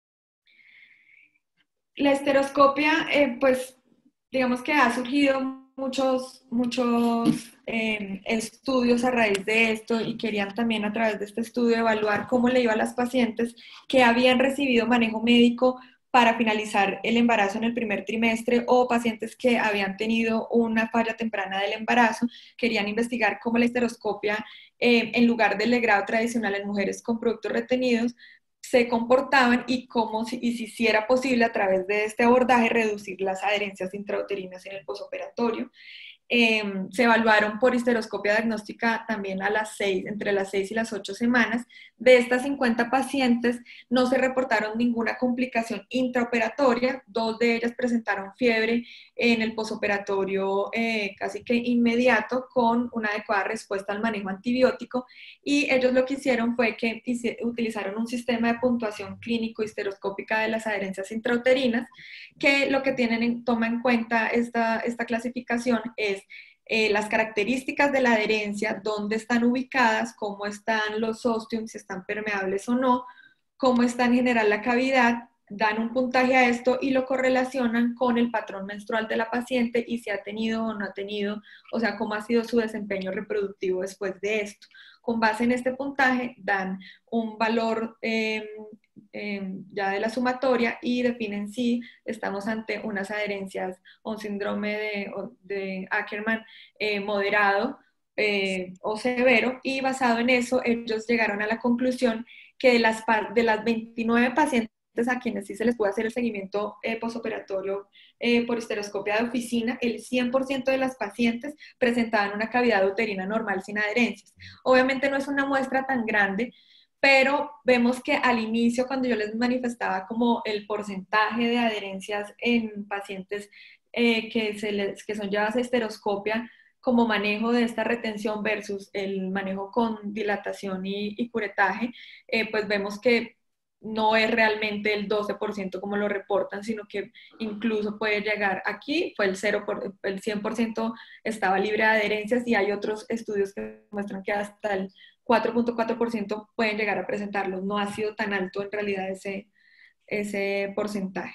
La histeroscopia, eh, pues digamos que ha surgido muchos, muchos eh, estudios a raíz de esto y querían también a través de este estudio evaluar cómo le iba a las pacientes que habían recibido manejo médico para finalizar el embarazo en el primer trimestre o pacientes que habían tenido una falla temprana del embarazo. Querían investigar cómo la histeroscopia, eh, en lugar del legrado tradicional en mujeres con productos retenidos, se comportaban y cómo si, y si, si era posible a través de este abordaje reducir las adherencias intrauterinas en el posoperatorio. Eh, se evaluaron por histeroscopia diagnóstica también a las seis, entre las seis y las ocho semanas. De estas cincuenta pacientes no se reportaron ninguna complicación intraoperatoria, dos de ellas presentaron fiebre en el posoperatorio eh, casi que inmediato con una adecuada respuesta al manejo antibiótico y ellos lo que hicieron fue que utilizaron un sistema de puntuación clínico histeroscópica de las adherencias intrauterinas que lo que tienen en, toma en cuenta esta, esta clasificación es Eh, las características de la adherencia, dónde están ubicadas, cómo están los ostiums, si están permeables o no, cómo está en general la cavidad, dan un puntaje a esto y lo correlacionan con el patrón menstrual de la paciente y si ha tenido o no ha tenido, o sea, cómo ha sido su desempeño reproductivo después de esto. Con base en este puntaje dan un valor eh, eh, ya de la sumatoria y definen si estamos ante unas adherencias o un síndrome de, de Ackermann eh, moderado eh, o severo y basado en eso ellos llegaron a la conclusión que de las, de las veintinueve pacientes a quienes sí se les puede hacer el seguimiento eh, posoperatorio eh, por histeroscopia de oficina, el cien por ciento de las pacientes presentaban una cavidad uterina normal sin adherencias. Obviamente no es una muestra tan grande, pero vemos que al inicio, cuando yo les manifestaba como el porcentaje de adherencias en pacientes eh, que, se les, que son llevadas a histeroscopia, como manejo de esta retención versus el manejo con dilatación y, y curetaje, eh, pues vemos que no es realmente el doce por ciento como lo reportan, sino que incluso puede llegar aquí, fue el, cero por, el cien por ciento estaba libre de adherencias y hay otros estudios que muestran que hasta el cuatro punto cuatro por ciento pueden llegar a presentarlos. No ha sido tan alto en realidad ese, ese porcentaje.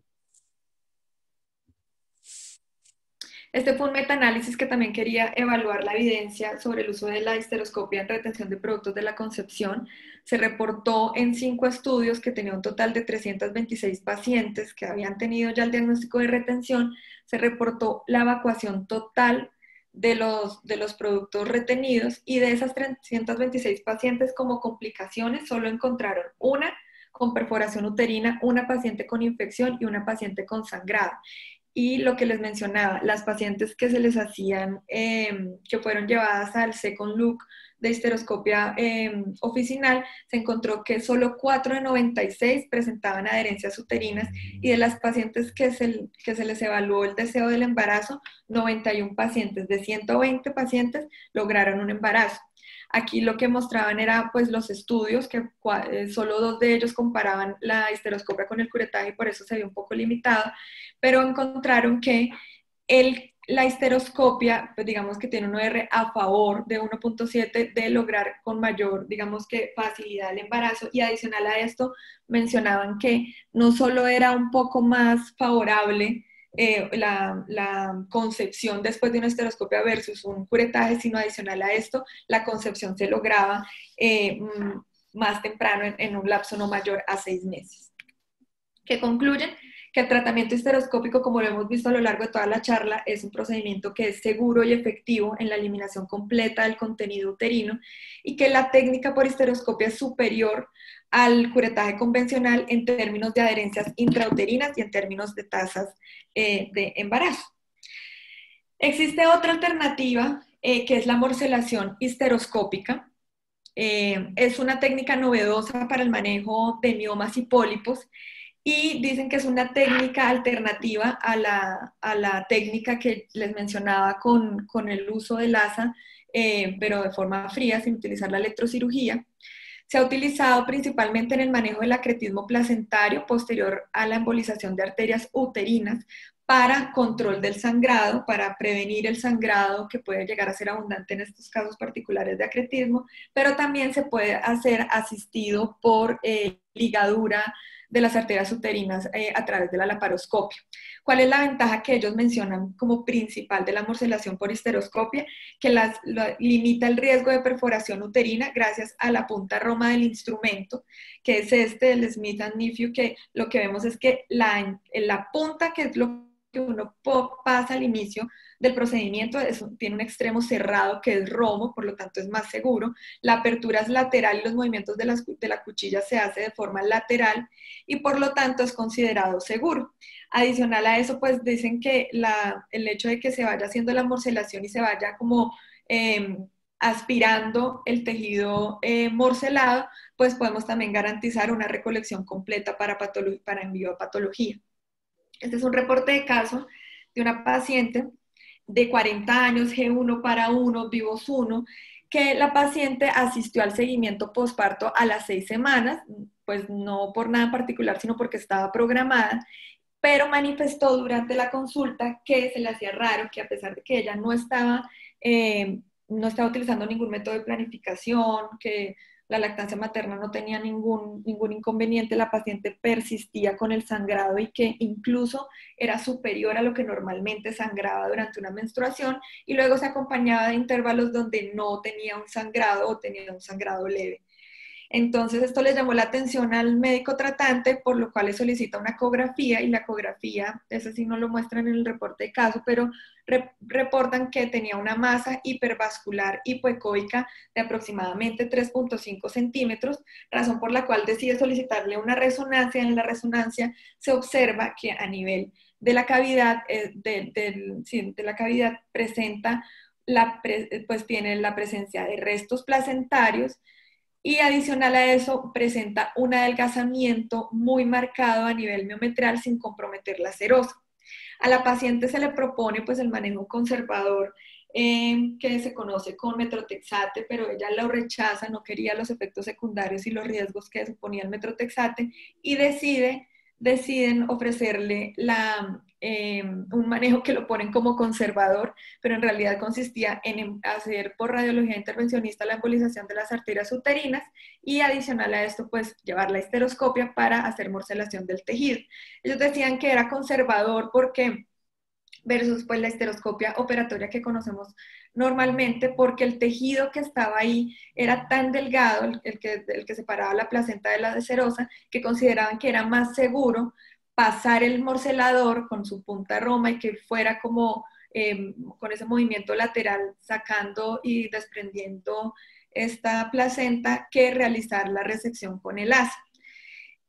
Este fue un metaanálisis que también quería evaluar la evidencia sobre el uso de la histeroscopia en retención de productos de la concepción. Se reportó en cinco estudios que tenía un total de trescientos veintiséis pacientes que habían tenido ya el diagnóstico de retención. Se reportó la evacuación total de los, de los productos retenidos y de esas trescientos veintiséis pacientes como complicaciones solo encontraron una con perforación uterina, una paciente con infección y una paciente con sangrado. Y lo que les mencionaba, las pacientes que se les hacían, eh, que fueron llevadas al second look de histeroscopia eh, oficinal, se encontró que solo cuatro de noventa y seis presentaban adherencias uterinas, y de las pacientes que se, que se les evaluó el deseo del embarazo, noventa y uno pacientes de ciento veinte pacientes lograron un embarazo. Aquí lo que mostraban era pues los estudios, que eh, solo dos de ellos comparaban la histeroscopia con el curetaje y por eso se vio un poco limitado, pero encontraron que el, la histeroscopia, pues digamos que tiene un O R a favor de uno punto siete de lograr con mayor, digamos que facilidad el embarazo, y adicional a esto mencionaban que no solo era un poco más favorable Eh, la, la concepción después de una histeroscopia versus un curetaje, sino adicional a esto, la concepción se lograba eh, más temprano, en, en un lapso no mayor a seis meses. ¿Qué concluyen? Que el tratamiento histeroscópico, como lo hemos visto a lo largo de toda la charla, es un procedimiento que es seguro y efectivo en la eliminación completa del contenido uterino, y que la técnica por histeroscopia es superior al curetaje convencional en términos de adherencias intrauterinas y en términos de tasas eh, de embarazo. Existe otra alternativa eh, que es la morcelación histeroscópica. Eh, es una técnica novedosa para el manejo de miomas y pólipos, y dicen que es una técnica alternativa a la, a la técnica que les mencionaba con, con el uso del A S A, eh, pero de forma fría, sin utilizar la electrocirugía. Se ha utilizado principalmente en el manejo del acretismo placentario posterior a la embolización de arterias uterinas para control del sangrado, para prevenir el sangrado que puede llegar a ser abundante en estos casos particulares de acretismo, pero también se puede hacer asistido por eh, ligadura de las arterias uterinas eh, a través de la laparoscopia. ¿Cuál es la ventaja que ellos mencionan como principal de la morcelación por histeroscopia? Que las, lo, limita el riesgo de perforación uterina gracias a la punta roma del instrumento, que es este, el Smith and Nephew, que lo que vemos es que la, la punta, que es lo que uno pasa al inicio del procedimiento, es, tiene un extremo cerrado que es romo, por lo tanto es más seguro. La apertura es lateral y los movimientos de, las, de la cuchilla se hace de forma lateral y por lo tanto es considerado seguro. Adicional a eso, pues dicen que la, el hecho de que se vaya haciendo la morcelación y se vaya como eh, aspirando el tejido eh, morcelado, pues podemos también garantizar una recolección completa para, para envío a patología. Este es un reporte de caso de una paciente de cuarenta años, G uno para uno, vivos uno, que la paciente asistió al seguimiento posparto a las seis semanas, pues no por nada en particular, sino porque estaba programada, pero manifestó durante la consulta que se le hacía raro, que a pesar de que ella no estaba, eh, no estaba utilizando ningún método de planificación, que la lactancia materna no tenía ningún, ningún inconveniente, la paciente persistía con el sangrado y que incluso era superior a lo que normalmente sangraba durante una menstruación, y luego se acompañaba de intervalos donde no tenía un sangrado o tenía un sangrado leve. Entonces esto le llamó la atención al médico tratante, por lo cual le solicita una ecografía, y la ecografía, eso sí no lo muestran en el reporte de caso, pero re reportan que tenía una masa hipervascular hipoecoica de aproximadamente tres punto cinco centímetros, razón por la cual decide solicitarle una resonancia. En la resonancia se observa que a nivel de la cavidad, eh, de, de, sí, de la cavidad presenta, la pre pues tiene la presencia de restos placentarios, y adicional a eso presenta un adelgazamiento muy marcado a nivel miometral sin comprometer la serosa. A la paciente se le propone pues el manejo conservador eh, que se conoce con metrotexate, pero ella lo rechaza, no quería los efectos secundarios y los riesgos que suponía el metrotexate, y decide, deciden ofrecerle la, eh, un manejo que lo ponen como conservador, pero en realidad consistía en hacer por radiología intervencionista la embolización de las arterias uterinas, y adicional a esto pues llevar la histeroscopia para hacer morcelación del tejido. Ellos decían que era conservador porque versus pues la histeroscopia operatoria que conocemos normalmente, porque el tejido que estaba ahí era tan delgado, el, el, que, el que separaba la placenta de la serosa, que consideraban que era más seguro pasar el morcelador con su punta roma y que fuera como eh, con ese movimiento lateral sacando y desprendiendo esta placenta, que realizar la resección con el asa.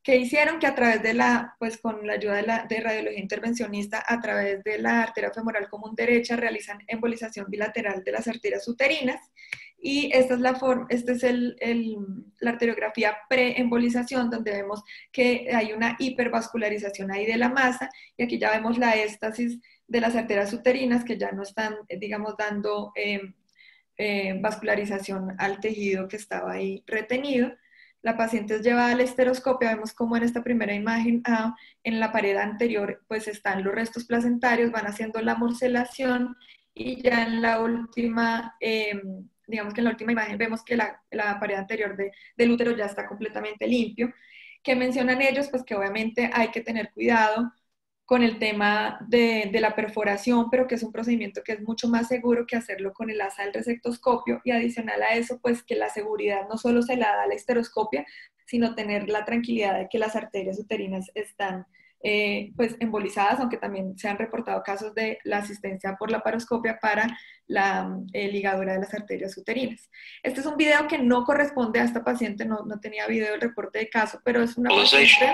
¿Qué hicieron? Que a través de la, pues con la ayuda de, la, de radiología intervencionista, a través de la arteria femoral común derecha, realizan embolización bilateral de las arterias uterinas. Y esta es la, forma, esta es el, el, la arteriografía pre-embolización, donde vemos que hay una hipervascularización ahí de la masa, y aquí ya vemos la éstasis de las arterias uterinas, que ya no están, digamos, dando eh, eh, vascularización al tejido que estaba ahí retenido. La paciente es llevada al esteroscopio, vemos como en esta primera imagen A, en la pared anterior, pues están los restos placentarios, van haciendo la morcelación, y ya en la última, eh, digamos que en la última imagen vemos que la, la pared anterior de, del útero ya está completamente limpio. ¿Qué mencionan ellos? Pues que obviamente hay que tener cuidado con el tema de, de la perforación, pero que es un procedimiento que es mucho más seguro que hacerlo con el asa del resectoscopio, y adicional a eso, pues que la seguridad no solo se la da la esteroscopia, sino tener la tranquilidad de que las arterias uterinas están eh, pues embolizadas, aunque también se han reportado casos de la asistencia por la paroscopia para la eh, ligadura de las arterias uterinas. Este es un video que no corresponde a esta paciente, no, no tenía video del reporte de caso, pero es una paciente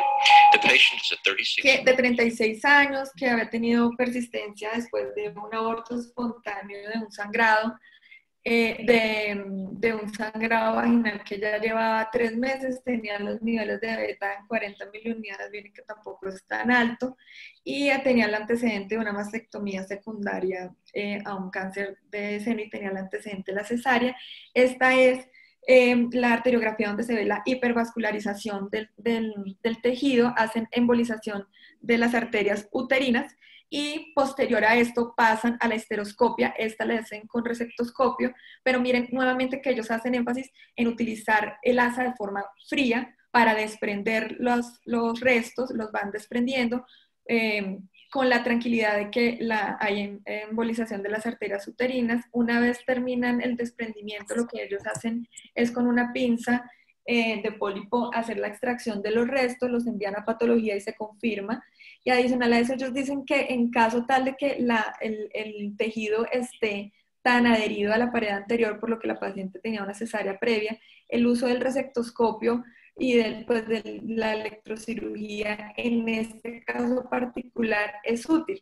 que, de treinta y seis años, que había tenido persistencia después de un aborto espontáneo, de un sangrado, eh, de, de un sangrado vaginal que ya llevaba tres meses, tenía los niveles de beta en cuarenta miliunidades, miren que tampoco es tan alto, y tenía el antecedente de una mastectomía secundaria eh, a un cáncer de seno, y tenía el antecedente de la cesárea. Esta es eh, la arteriografía donde se ve la hipervascularización del, del, del tejido, hacen embolización de las arterias uterinas, y posterior a esto pasan a la esteroscopia. Esta la hacen con resectoscopio, pero miren nuevamente que ellos hacen énfasis en utilizar el asa de forma fría para desprender los, los restos, los van desprendiendo eh, con la tranquilidad de que la, hay embolización de las arterias uterinas. Una vez terminan el desprendimiento, lo que ellos hacen es con una pinza eh, de pólipo hacer la extracción de los restos, los envían a patología y se confirma. Y adicional a eso, ellos dicen que en caso tal de que la, el, el tejido esté tan adherido a la pared anterior, por lo que la paciente tenía una cesárea previa, el uso del resectoscopio y del, pues, de la electrocirugía en este caso particular es útil.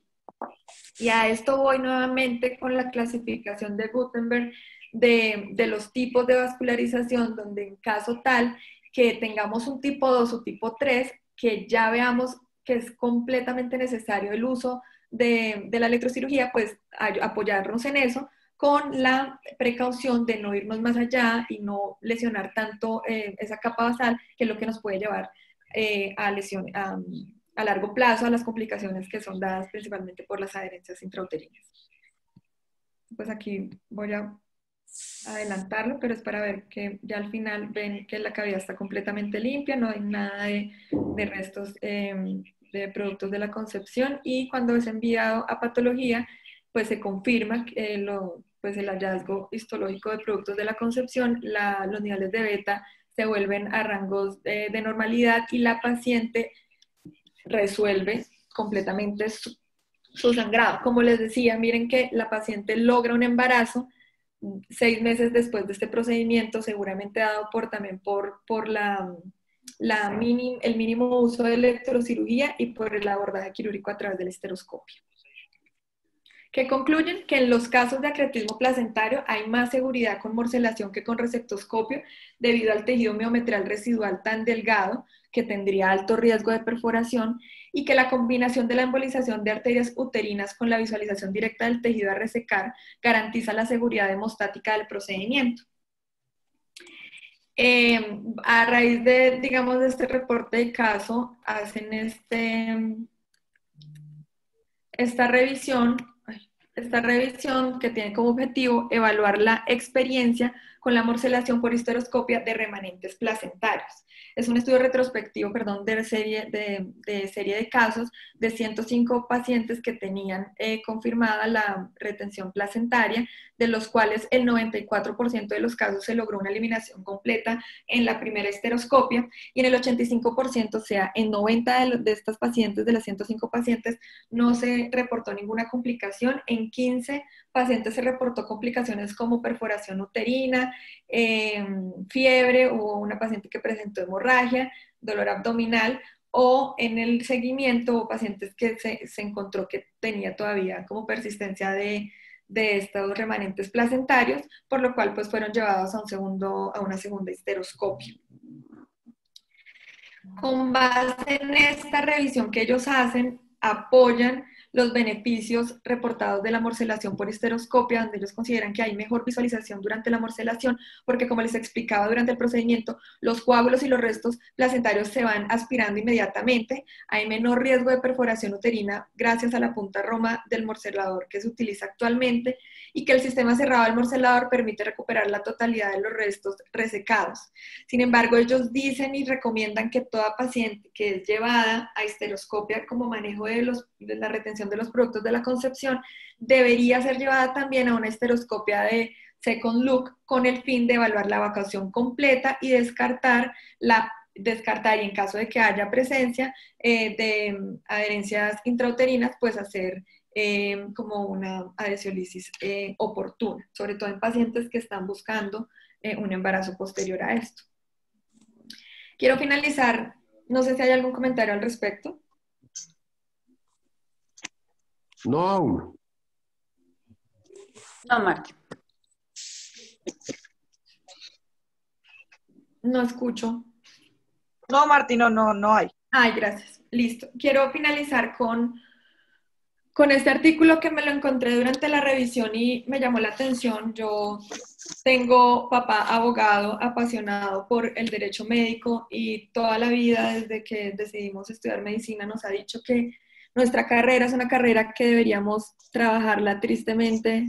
Y a esto voy nuevamente con la clasificación de Gutenberg de, de los tipos de vascularización, donde en caso tal que tengamos un tipo dos o tipo tres, que ya veamos que es completamente necesario el uso de, de la electrocirugía, pues a, apoyarnos en eso con la precaución de no irnos más allá y no lesionar tanto eh, esa capa basal, que es lo que nos puede llevar eh, a, lesión, a, a largo plazo a las complicaciones que son dadas principalmente por las adherencias intrauterinas. Pues aquí voy a adelantarlo, pero es para ver que ya al final ven que la cavidad está completamente limpia, no hay nada de, de restos eh, de productos de la concepción, y cuando es enviado a patología, pues se confirma eh, lo, pues el hallazgo histológico de productos de la concepción, la, los niveles de beta se vuelven a rangos de, de normalidad, y la paciente resuelve completamente su, su sangrado. Como les decía, miren que la paciente logra un embarazo seis meses después de este procedimiento, seguramente dado por, también por, por la, la minim, el mínimo uso de electrocirugía y por el abordaje quirúrgico a través del esteroscopio. Que concluyen que en los casos de acretismo placentario hay más seguridad con morcelación que con resectoscopio, debido al tejido miometral residual tan delgado que tendría alto riesgo de perforación, y que la combinación de la embolización de arterias uterinas con la visualización directa del tejido a resecar garantiza la seguridad hemostática del procedimiento. Eh, a raíz de, digamos, de este reporte de caso, hacen este, esta revisión, esta revisión que tiene como objetivo evaluar la experiencia con la morcelación por histeroscopia de remanentes placentarios. Es un estudio retrospectivo, perdón, de serie de, de, serie de casos de ciento cinco pacientes que tenían eh, confirmada la retención placentaria, de los cuales el noventa y cuatro por ciento de los casos se logró una eliminación completa en la primera histeroscopia, y en el ochenta y cinco por ciento, o sea, en noventa de, de estas pacientes, de las ciento cinco pacientes, no se reportó ninguna complicación. En quince pacientes se reportó complicaciones como perforación uterina, eh, fiebre, hubo una paciente que presentó hemorragia, dolor abdominal, o en el seguimiento hubo pacientes que se, se encontró que tenía todavía como persistencia de, de estos remanentes placentarios, por lo cual pues fueron llevados a, un segundo, a una segunda histeroscopia. Con base en esta revisión que ellos hacen, apoyan los beneficios reportados de la morcelación por histeroscopia, donde ellos consideran que hay mejor visualización durante la morcelación, porque como les explicaba durante el procedimiento, los coágulos y los restos placentarios se van aspirando inmediatamente, hay menor riesgo de perforación uterina gracias a la punta roma del morcelador que se utiliza actualmente, y que el sistema cerrado del morcelador permite recuperar la totalidad de los restos resecados. Sin embargo, ellos dicen y recomiendan que toda paciente que es llevada a histeroscopia como manejo de, los, de la retención de los productos de la concepción, debería ser llevada también a una histeroscopia de second look con el fin de evaluar la evacuación completa y descartar, la, descartar y en caso de que haya presencia eh, de adherencias intrauterinas, pues hacer eh, como una adhesiolisis eh, oportuna, sobre todo en pacientes que están buscando eh, un embarazo posterior a esto. Quiero finalizar, no sé si hay algún comentario al respecto. No. No, Marta. No escucho. No, Martín, no, no, no hay. Ay, gracias. Listo. Quiero finalizar con, con este artículo que me lo encontré durante la revisión y me llamó la atención. Yo tengo papá abogado apasionado por el derecho médico y toda la vida desde que decidimos estudiar medicina nos ha dicho que nuestra carrera es una carrera que deberíamos trabajarla tristemente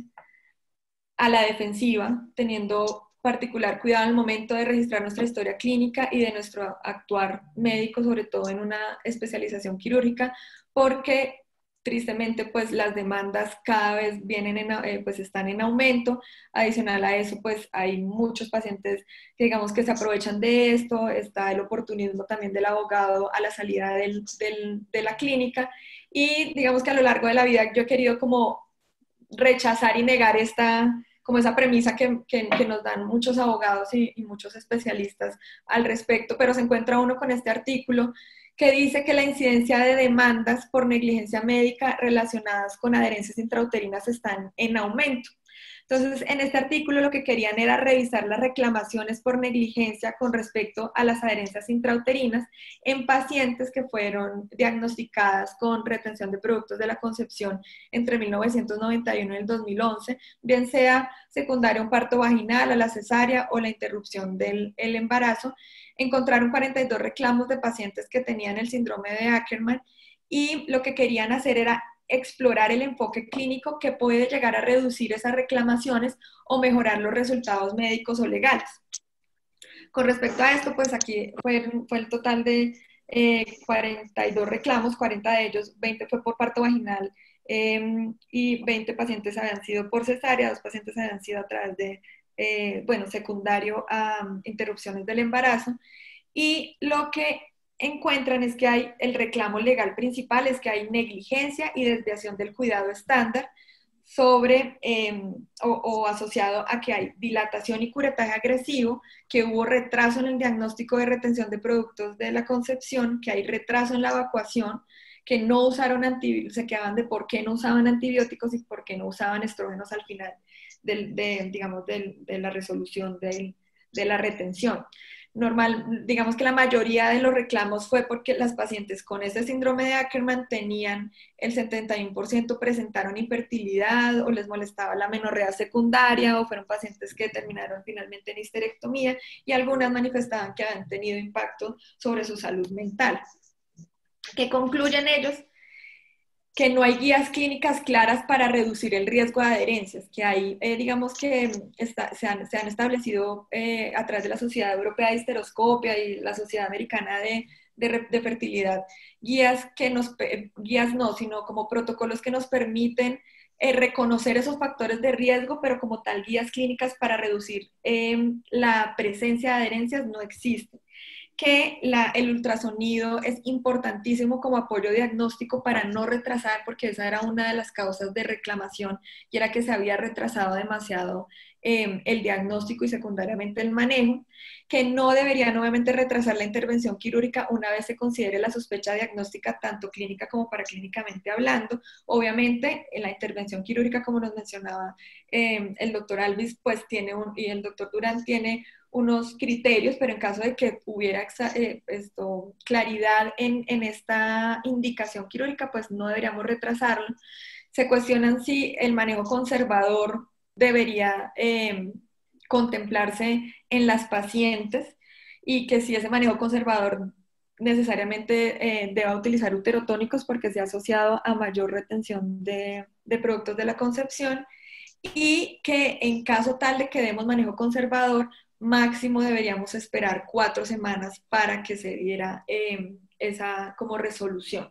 a la defensiva, teniendo particular cuidado en el momento de registrar nuestra historia clínica y de nuestro actuar médico, sobre todo en una especialización quirúrgica, porque tristemente pues las demandas cada vez vienen en, eh, pues están en aumento. Adicional a eso pues hay muchos pacientes que digamos que se aprovechan de esto, está el oportunismo también del abogado a la salida del, del, de la clínica y digamos que a lo largo de la vida yo he querido como rechazar y negar esta, como esa premisa que, que, que nos dan muchos abogados y, y muchos especialistas al respecto, pero se encuentra uno con este artículo que dice que la incidencia de demandas por negligencia médica relacionadas con adherencias intrauterinas están en aumento. Entonces, en este artículo lo que querían era revisar las reclamaciones por negligencia con respecto a las adherencias intrauterinas en pacientes que fueron diagnosticadas con retención de productos de la concepción entre mil novecientos noventa y uno y el dos mil once, bien sea secundario a un parto vaginal, a la cesárea o la interrupción del el embarazo. Encontraron cuarenta y dos reclamos de pacientes que tenían el síndrome de Ackermann y lo que querían hacer era explorar el enfoque clínico que puede llegar a reducir esas reclamaciones o mejorar los resultados médicos o legales. Con respecto a esto, pues aquí fue, fue el total de eh, cuarenta y dos reclamos, cuarenta de ellos, veinte fue por parto vaginal eh, y veinte pacientes habían sido por cesárea, dos pacientes habían sido a través de, eh, bueno, secundario a um, interrupciones del embarazo. Y lo que encuentran es que hay el reclamo legal principal, es que hay negligencia y desviación del cuidado estándar sobre eh, o, o asociado a que hay dilatación y curetaje agresivo, que hubo retraso en el diagnóstico de retención de productos de la concepción, que hay retraso en la evacuación, que no usaron antibióticos, se quedaban de por qué no usaban antibióticos y por qué no usaban estrógenos al final del, de, digamos, del, de la resolución del, de la retención. Normal, digamos que la mayoría de los reclamos fue porque las pacientes con ese síndrome de Ackermann tenían el setenta y uno por ciento presentaron infertilidad o les molestaba la menorrea secundaria o fueron pacientes que terminaron finalmente en histerectomía y algunas manifestaban que habían tenido impacto sobre su salud mental. ¿Qué concluyen ellos? Que no hay guías clínicas claras para reducir el riesgo de adherencias, que hay, eh, digamos que está, se, han, se han establecido eh, a través de la Sociedad Europea de Histeroscopia y la Sociedad Americana de, de, de Fertilidad, guías que nos, guías no, sino como protocolos que nos permiten eh, reconocer esos factores de riesgo, pero como tal guías clínicas para reducir eh, la presencia de adherencias no existen. Que la, el ultrasonido es importantísimo como apoyo diagnóstico para no retrasar, porque esa era una de las causas de reclamación y era que se había retrasado demasiado eh, el diagnóstico y secundariamente el manejo, que no debería nuevamente retrasar la intervención quirúrgica una vez se considere la sospecha diagnóstica tanto clínica como paraclínicamente hablando. Obviamente, en la intervención quirúrgica, como nos mencionaba eh, el doctor Alvis, pues tiene un, y el doctor Durán tiene unos criterios, pero en caso de que hubiera eh, esto, claridad en, en esta indicación quirúrgica, pues no deberíamos retrasarlo. Se cuestionan si el manejo conservador debería eh, contemplarse en las pacientes y que si ese manejo conservador necesariamente eh, deba utilizar uterotónicos porque se ha asociado a mayor retención de, de productos de la concepción, y que en caso tal de que demos manejo conservador, máximo deberíamos esperar cuatro semanas para que se diera eh, esa como resolución.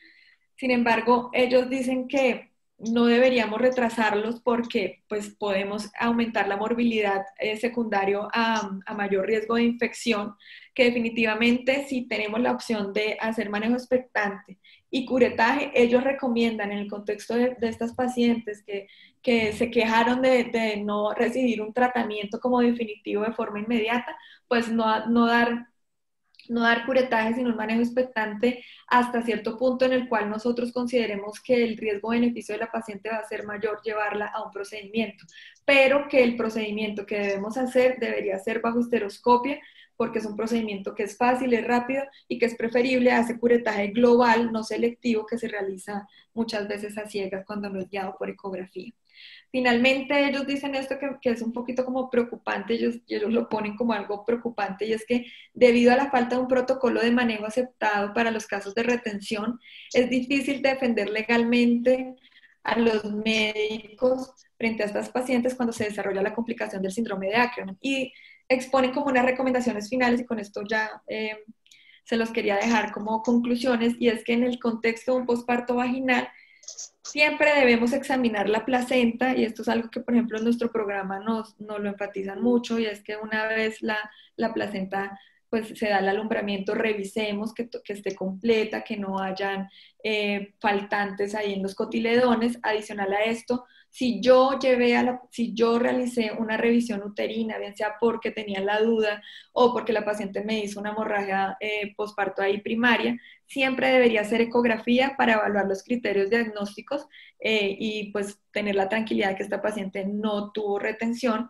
Sin embargo, ellos dicen que no deberíamos retrasarlos porque pues, podemos aumentar la morbilidad eh, secundario a, a mayor riesgo de infección, que definitivamente si tenemos la opción de hacer manejo expectante y curetaje, ellos recomiendan en el contexto de, de estas pacientes que, que se quejaron de, de no recibir un tratamiento como definitivo de forma inmediata, pues no, no dar... no dar curetaje, sino un manejo expectante hasta cierto punto en el cual nosotros consideremos que el riesgo-beneficio de la paciente va a ser mayor llevarla a un procedimiento, pero que el procedimiento que debemos hacer debería ser bajo histeroscopia, porque es un procedimiento que es fácil, es rápido y que es preferible a ese curetaje global, no selectivo, que se realiza muchas veces a ciegas cuando no es guiado por ecografía. Finalmente, ellos dicen esto que, que es un poquito como preocupante, ellos, ellos lo ponen como algo preocupante, y es que debido a la falta de un protocolo de manejo aceptado para los casos de retención, es difícil defender legalmente a los médicos frente a estas pacientes cuando se desarrolla la complicación del síndrome de Ackermann. Y exponen como unas recomendaciones finales, y con esto ya eh, se los quería dejar como conclusiones, y es que en el contexto de un posparto vaginal, siempre debemos examinar la placenta, y esto es algo que, por ejemplo, en nuestro programa nos, nos lo enfatizan mucho, y es que una vez la, la placenta pues se da el alumbramiento, revisemos que, que esté completa, que no hayan eh, faltantes ahí en los cotiledones. Adicional a esto, si yo llevé a la, si yo realicé una revisión uterina, bien sea porque tenía la duda o porque la paciente me hizo una hemorragia eh, posparto ahí primaria, siempre debería hacer ecografía para evaluar los criterios diagnósticos eh, y pues tener la tranquilidad de que esta paciente no tuvo retención,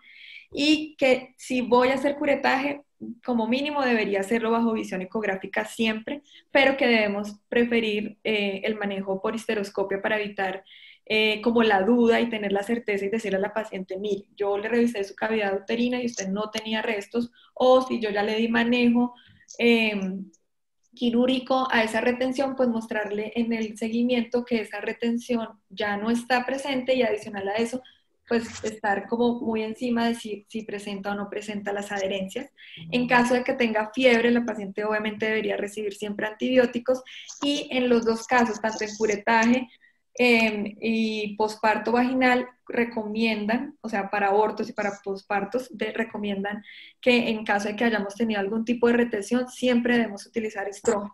y que si voy a hacer curetaje, como mínimo debería hacerlo bajo visión ecográfica siempre, pero que debemos preferir eh, el manejo por histeroscopia para evitar eh, como la duda y tener la certeza y decirle a la paciente, mire, yo le revisé su cavidad uterina y usted no tenía restos, o si yo ya le di manejo eh, quirúrgico a esa retención, pues mostrarle en el seguimiento que esa retención ya no está presente, y adicional a eso, pues estar como muy encima de si, si presenta o no presenta las adherencias. En caso de que tenga fiebre, la paciente obviamente debería recibir siempre antibióticos, y en los dos casos, tanto en curetaje eh, y posparto vaginal, recomiendan, o sea, para abortos y para pospartos, de, recomiendan que en caso de que hayamos tenido algún tipo de retención, siempre debemos utilizar estrógenos.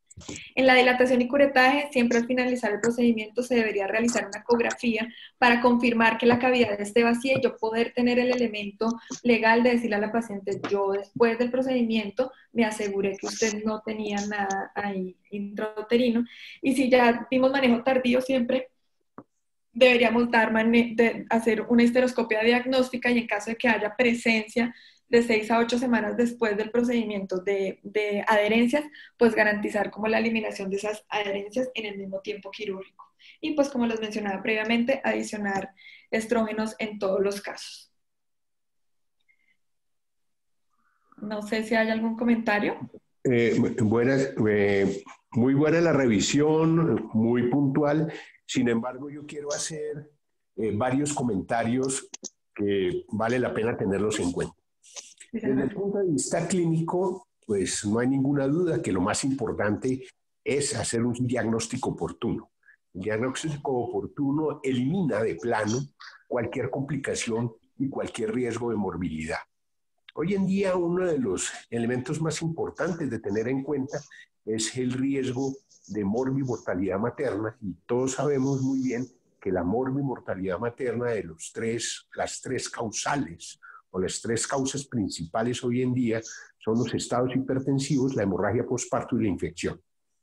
En la dilatación y curetaje, siempre al finalizar el procedimiento se debería realizar una ecografía para confirmar que la cavidad esté vacía y yo poder tener el elemento legal de decirle a la paciente, yo después del procedimiento me aseguré que usted no tenía nada ahí intrauterino. Y si ya vimos manejo tardío, siempre deberíamos dar de hacer una histeroscopia diagnóstica, y en caso de que haya presencia de seis a ocho semanas después del procedimiento de, de adherencias, pues garantizar como la eliminación de esas adherencias en el mismo tiempo quirúrgico. Y pues como les mencionaba previamente, adicionar estrógenos en todos los casos. No sé si hay algún comentario. Eh, buenas, eh, muy buena la revisión, muy puntual. Sin embargo, yo quiero hacer eh, varios comentarios que vale la pena tenerlos en cuenta. Desde el punto de vista clínico, pues no hay ninguna duda que lo más importante es hacer un diagnóstico oportuno. El diagnóstico oportuno elimina de plano cualquier complicación y cualquier riesgo de morbilidad. Hoy en día, uno de los elementos más importantes de tener en cuenta es el riesgo de morbimortalidad materna, y todos sabemos muy bien que la morbimortalidad materna de los tres, las tres causales o las tres causas principales hoy en día son los estados hipertensivos, la hemorragia postparto y la infección.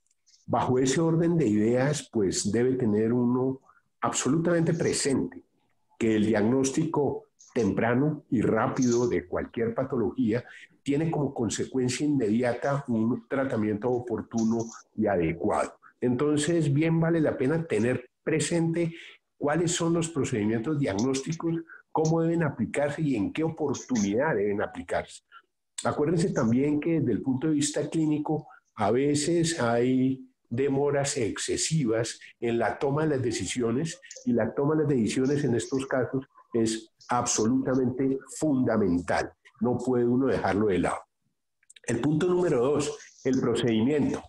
Bajo ese orden de ideas, pues debe tener uno absolutamente presente que el diagnóstico temprano y rápido de cualquier patología tiene como consecuencia inmediata un tratamiento oportuno y adecuado. Entonces, bien vale la pena tener presente cuáles son los procedimientos diagnósticos, cómo deben aplicarse y en qué oportunidad deben aplicarse. Acuérdense también que desde el punto de vista clínico, a veces hay demoras excesivas en la toma de las decisiones, y la toma de las decisiones en estos casos es absolutamente fundamental. No puede uno dejarlo de lado. El punto número dos, el procedimiento.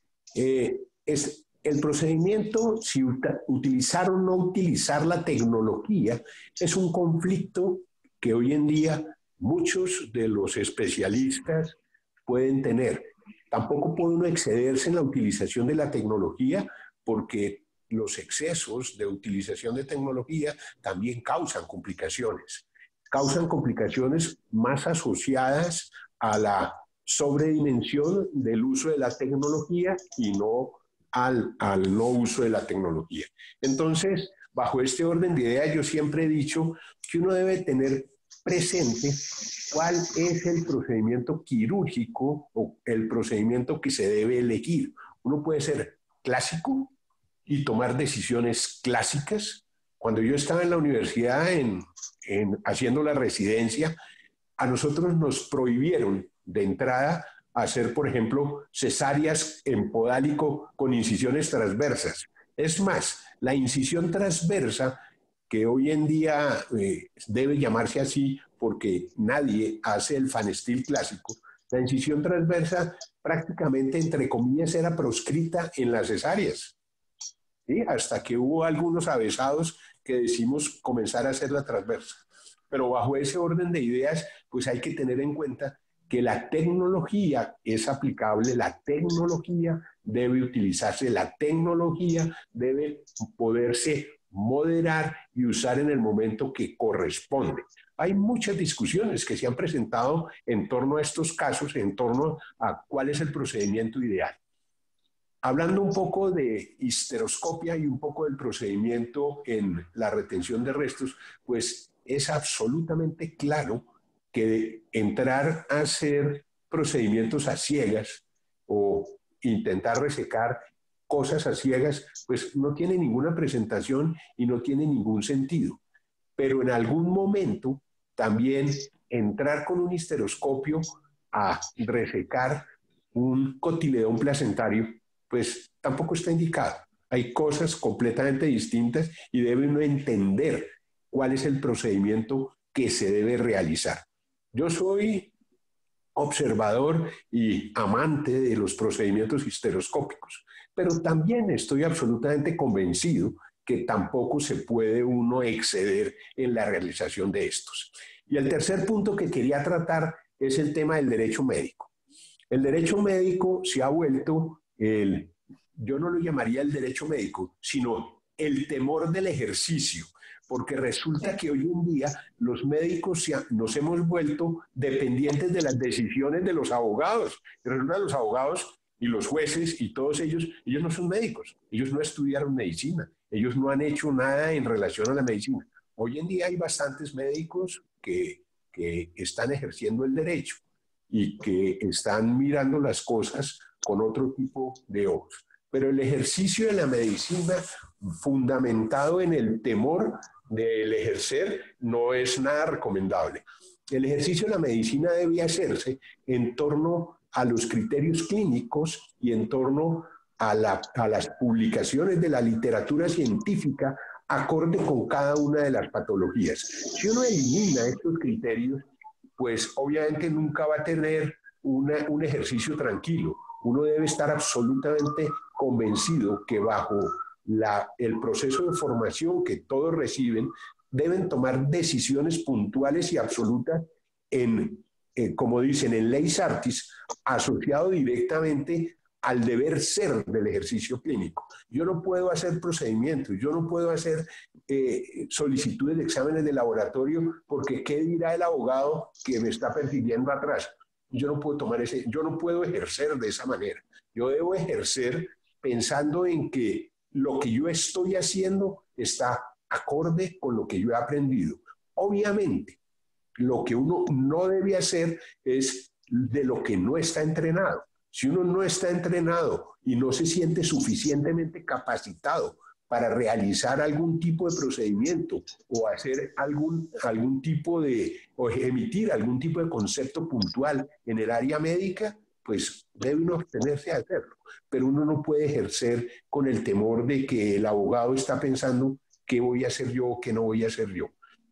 Eh, es el procedimiento, si utilizar o no utilizar la tecnología, es un conflicto que hoy en día muchos de los especialistas pueden tener. Tampoco puede uno excederse en la utilización de la tecnología, porque los excesos de utilización de tecnología también causan complicaciones. Causan complicaciones más asociadas a la sobredimensión del uso de la tecnología y no al, al no uso de la tecnología. Entonces, bajo este orden de ideas, yo siempre he dicho que uno debe tener presente cuál es el procedimiento quirúrgico o el procedimiento que se debe elegir. Uno puede ser clásico y tomar decisiones clásicas. Cuando yo estaba en la universidad en, en, haciendo la residencia, a nosotros nos prohibieron de entrada hacer, por ejemplo, cesáreas en podálico con incisiones transversas. Es más, la incisión transversa, que hoy en día eh, debe llamarse así porque nadie hace el Pfanstiehl clásico, la incisión transversa prácticamente, entre comillas, era proscrita en las cesáreas, ¿sí? Hasta que hubo algunos avesados que decidimos comenzar a hacer la transversa. Pero bajo ese orden de ideas, pues hay que tener en cuenta que la tecnología es aplicable, la tecnología debe utilizarse, la tecnología debe poderse moderar y usar en el momento que corresponde. Hay muchas discusiones que se han presentado en torno a estos casos, en torno a cuál es el procedimiento ideal. Hablando un poco de histeroscopia y un poco del procedimiento en la retención de restos, pues es absolutamente claro que entrar a hacer procedimientos a ciegas o intentar resecar cosas a ciegas, pues no tiene ninguna presentación y no tiene ningún sentido. Pero en algún momento también entrar con un histeroscopio a resecar un cotiledón placentario, pues tampoco está indicado. Hay cosas completamente distintas y debe uno entender cuál es el procedimiento que se debe realizar. Yo soy observador y amante de los procedimientos histeroscópicos, pero también estoy absolutamente convencido que tampoco se puede uno exceder en la realización de estos. Y el tercer punto que quería tratar es el tema del derecho médico. El derecho médico se ha vuelto, el, yo no lo llamaría el derecho médico, sino el temor del ejercicio, porque resulta que hoy en día los médicos nos hemos vuelto dependientes de las decisiones de los abogados. Y resulta que los abogados y los jueces y todos ellos, ellos no son médicos, ellos no estudiaron medicina, ellos no han hecho nada en relación a la medicina. Hoy en día hay bastantes médicos que, que están ejerciendo el derecho y que están mirando las cosas con otro tipo de ojos. Pero el ejercicio de la medicina fundamentado en el temor del ejercer no es nada recomendable. El ejercicio de la medicina debe hacerse en torno a los criterios clínicos y en torno a, la, a las publicaciones de la literatura científica acorde con cada una de las patologías. Si uno elimina estos criterios, pues obviamente nunca va a tener una, un ejercicio tranquilo. Uno debe estar absolutamente convencido que bajo la, el proceso de formación que todos reciben, deben tomar decisiones puntuales y absolutas en, eh, como dicen, en leis artis, asociado directamente al deber ser del ejercicio clínico. Yo no puedo hacer procedimientos, yo no puedo hacer eh, solicitudes de exámenes de laboratorio porque ¿qué dirá el abogado que me está persiguiendo atrás? Yo no puedo tomar ese, yo no puedo ejercer de esa manera. Yo debo ejercer pensando en que lo que yo estoy haciendo está acorde con lo que yo he aprendido. Obviamente, lo que uno no debe hacer es de lo que no está entrenado. Si uno no está entrenado y no se siente suficientemente capacitado para realizar algún tipo de procedimiento o hacer algún, algún tipo de, o emitir algún tipo de concepto puntual en el área médica, pues debe uno abstenerse a hacerlo. Pero uno no puede ejercer con el temor de que el abogado está pensando qué voy a hacer yo o qué no voy a hacer yo.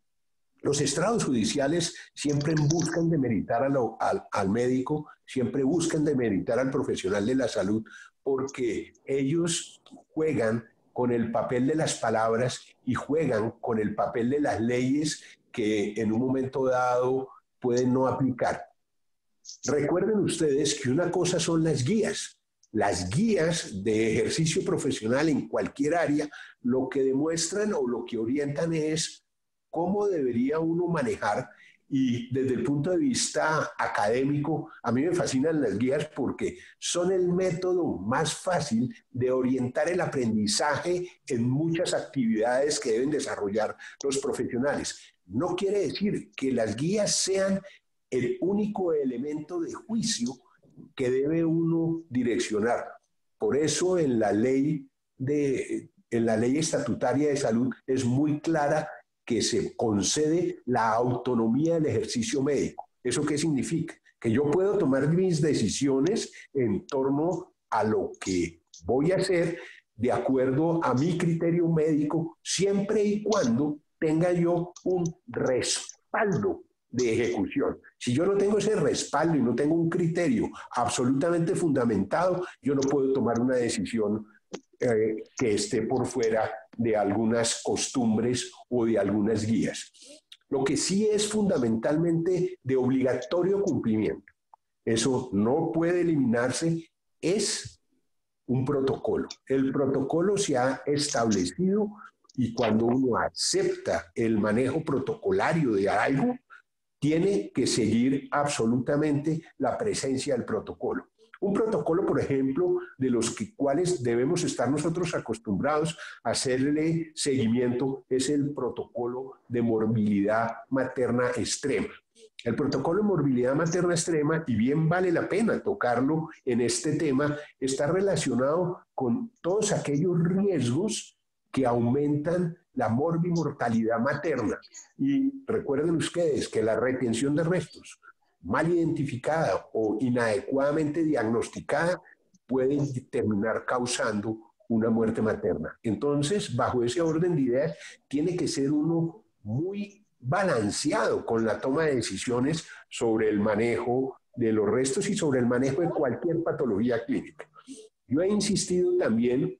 Los estrados judiciales siempre buscan demeritar a lo, al, al médico, siempre buscan demeritar al profesional de la salud, porque ellos juegan con el papel de las palabras y juegan con el papel de las leyes que en un momento dado pueden no aplicar. Recuerden ustedes que una cosa son las guías. Las guías de ejercicio profesional en cualquier área lo que demuestran o lo que orientan es cómo debería uno manejar, y desde el punto de vista académico, a mí me fascinan las guías porque son el método más fácil de orientar el aprendizaje en muchas actividades que deben desarrollar los profesionales. No quiere decir que las guías sean el único elemento de juicio que debe uno direccionar. Por eso en la ley, de, en la ley estatutaria de salud es muy clara que se concede la autonomía del ejercicio médico. ¿Eso qué significa? Que yo puedo tomar mis decisiones en torno a lo que voy a hacer de acuerdo a mi criterio médico, siempre y cuando tenga yo un respaldo de ejecución. Si yo no tengo ese respaldo y no tengo un criterio absolutamente fundamentado, yo no puedo tomar una decisión eh, que esté por fuera de algunas costumbres o de algunas guías. Lo que sí es fundamentalmente de obligatorio cumplimiento, eso no puede eliminarse, es un protocolo. El protocolo se ha establecido y cuando uno acepta el manejo protocolario de algo, tiene que seguir absolutamente la presencia del protocolo. Un protocolo, por ejemplo, de los que, cuales debemos estar nosotros acostumbrados a hacerle seguimiento, es el protocolo de morbilidad materna extrema. El protocolo de morbilidad materna extrema, y bien vale la pena tocarlo en este tema, está relacionado con todos aquellos riesgos que aumentan la morbimortalidad materna. Y recuerden ustedes que la retención de restos mal identificada o inadecuadamente diagnosticada puede terminar causando una muerte materna. Entonces, bajo ese orden de ideas, tiene que ser uno muy balanceado con la toma de decisiones sobre el manejo de los restos y sobre el manejo de cualquier patología clínica. Yo he insistido también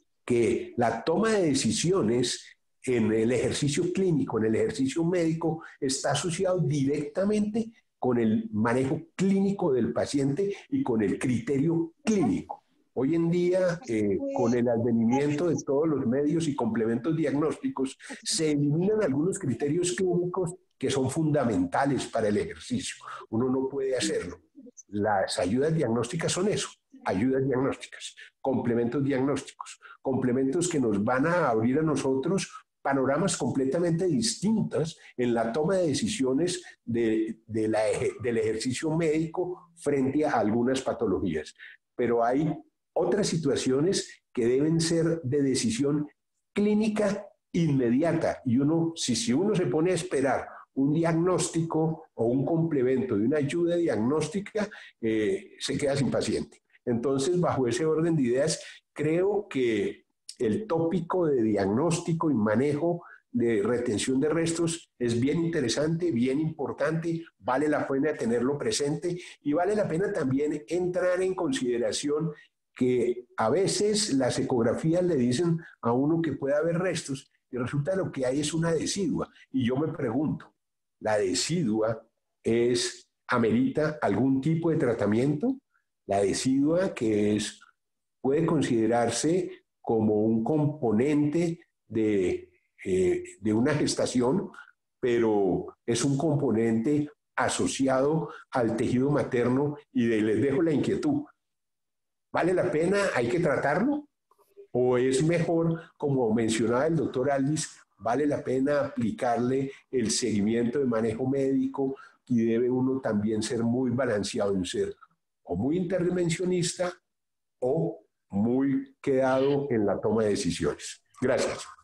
que la toma de decisiones en el ejercicio clínico, en el ejercicio médico, está asociado directamente con el manejo clínico del paciente y con el criterio clínico. Hoy en día, eh, con el advenimiento de todos los medios y complementos diagnósticos, se eliminan algunos criterios clínicos que son fundamentales para el ejercicio. Uno no puede hacerlo. Las ayudas diagnósticas son eso, ayudas diagnósticas, complementos diagnósticos, complementos que nos van a abrir a nosotros panoramas completamente distintos en la toma de decisiones de, de la, del ejercicio médico frente a algunas patologías. Pero hay otras situaciones que deben ser de decisión clínica inmediata. Y uno, si, si uno se pone a esperar un diagnóstico o un complemento de una ayuda diagnóstica, eh, se queda sin paciente. Entonces, bajo ese orden de ideas, creo que el tópico de diagnóstico y manejo de retención de restos es bien interesante, bien importante, vale la pena tenerlo presente y vale la pena también entrar en consideración que a veces las ecografías le dicen a uno que puede haber restos y resulta lo que hay es una decidua. Y yo me pregunto, ¿la decidua es, amerita algún tipo de tratamiento? La decidua, que es, puede considerarse como un componente de, eh, de una gestación, pero es un componente asociado al tejido materno y de, les dejo la inquietud. ¿Vale la pena? ¿Hay que tratarlo? ¿O es mejor, como mencionaba el doctor Aldis, vale la pena aplicarle el seguimiento de manejo médico y debe uno también ser muy balanceado en ser o muy intervencionista o muy quedado en la toma de decisiones? Gracias.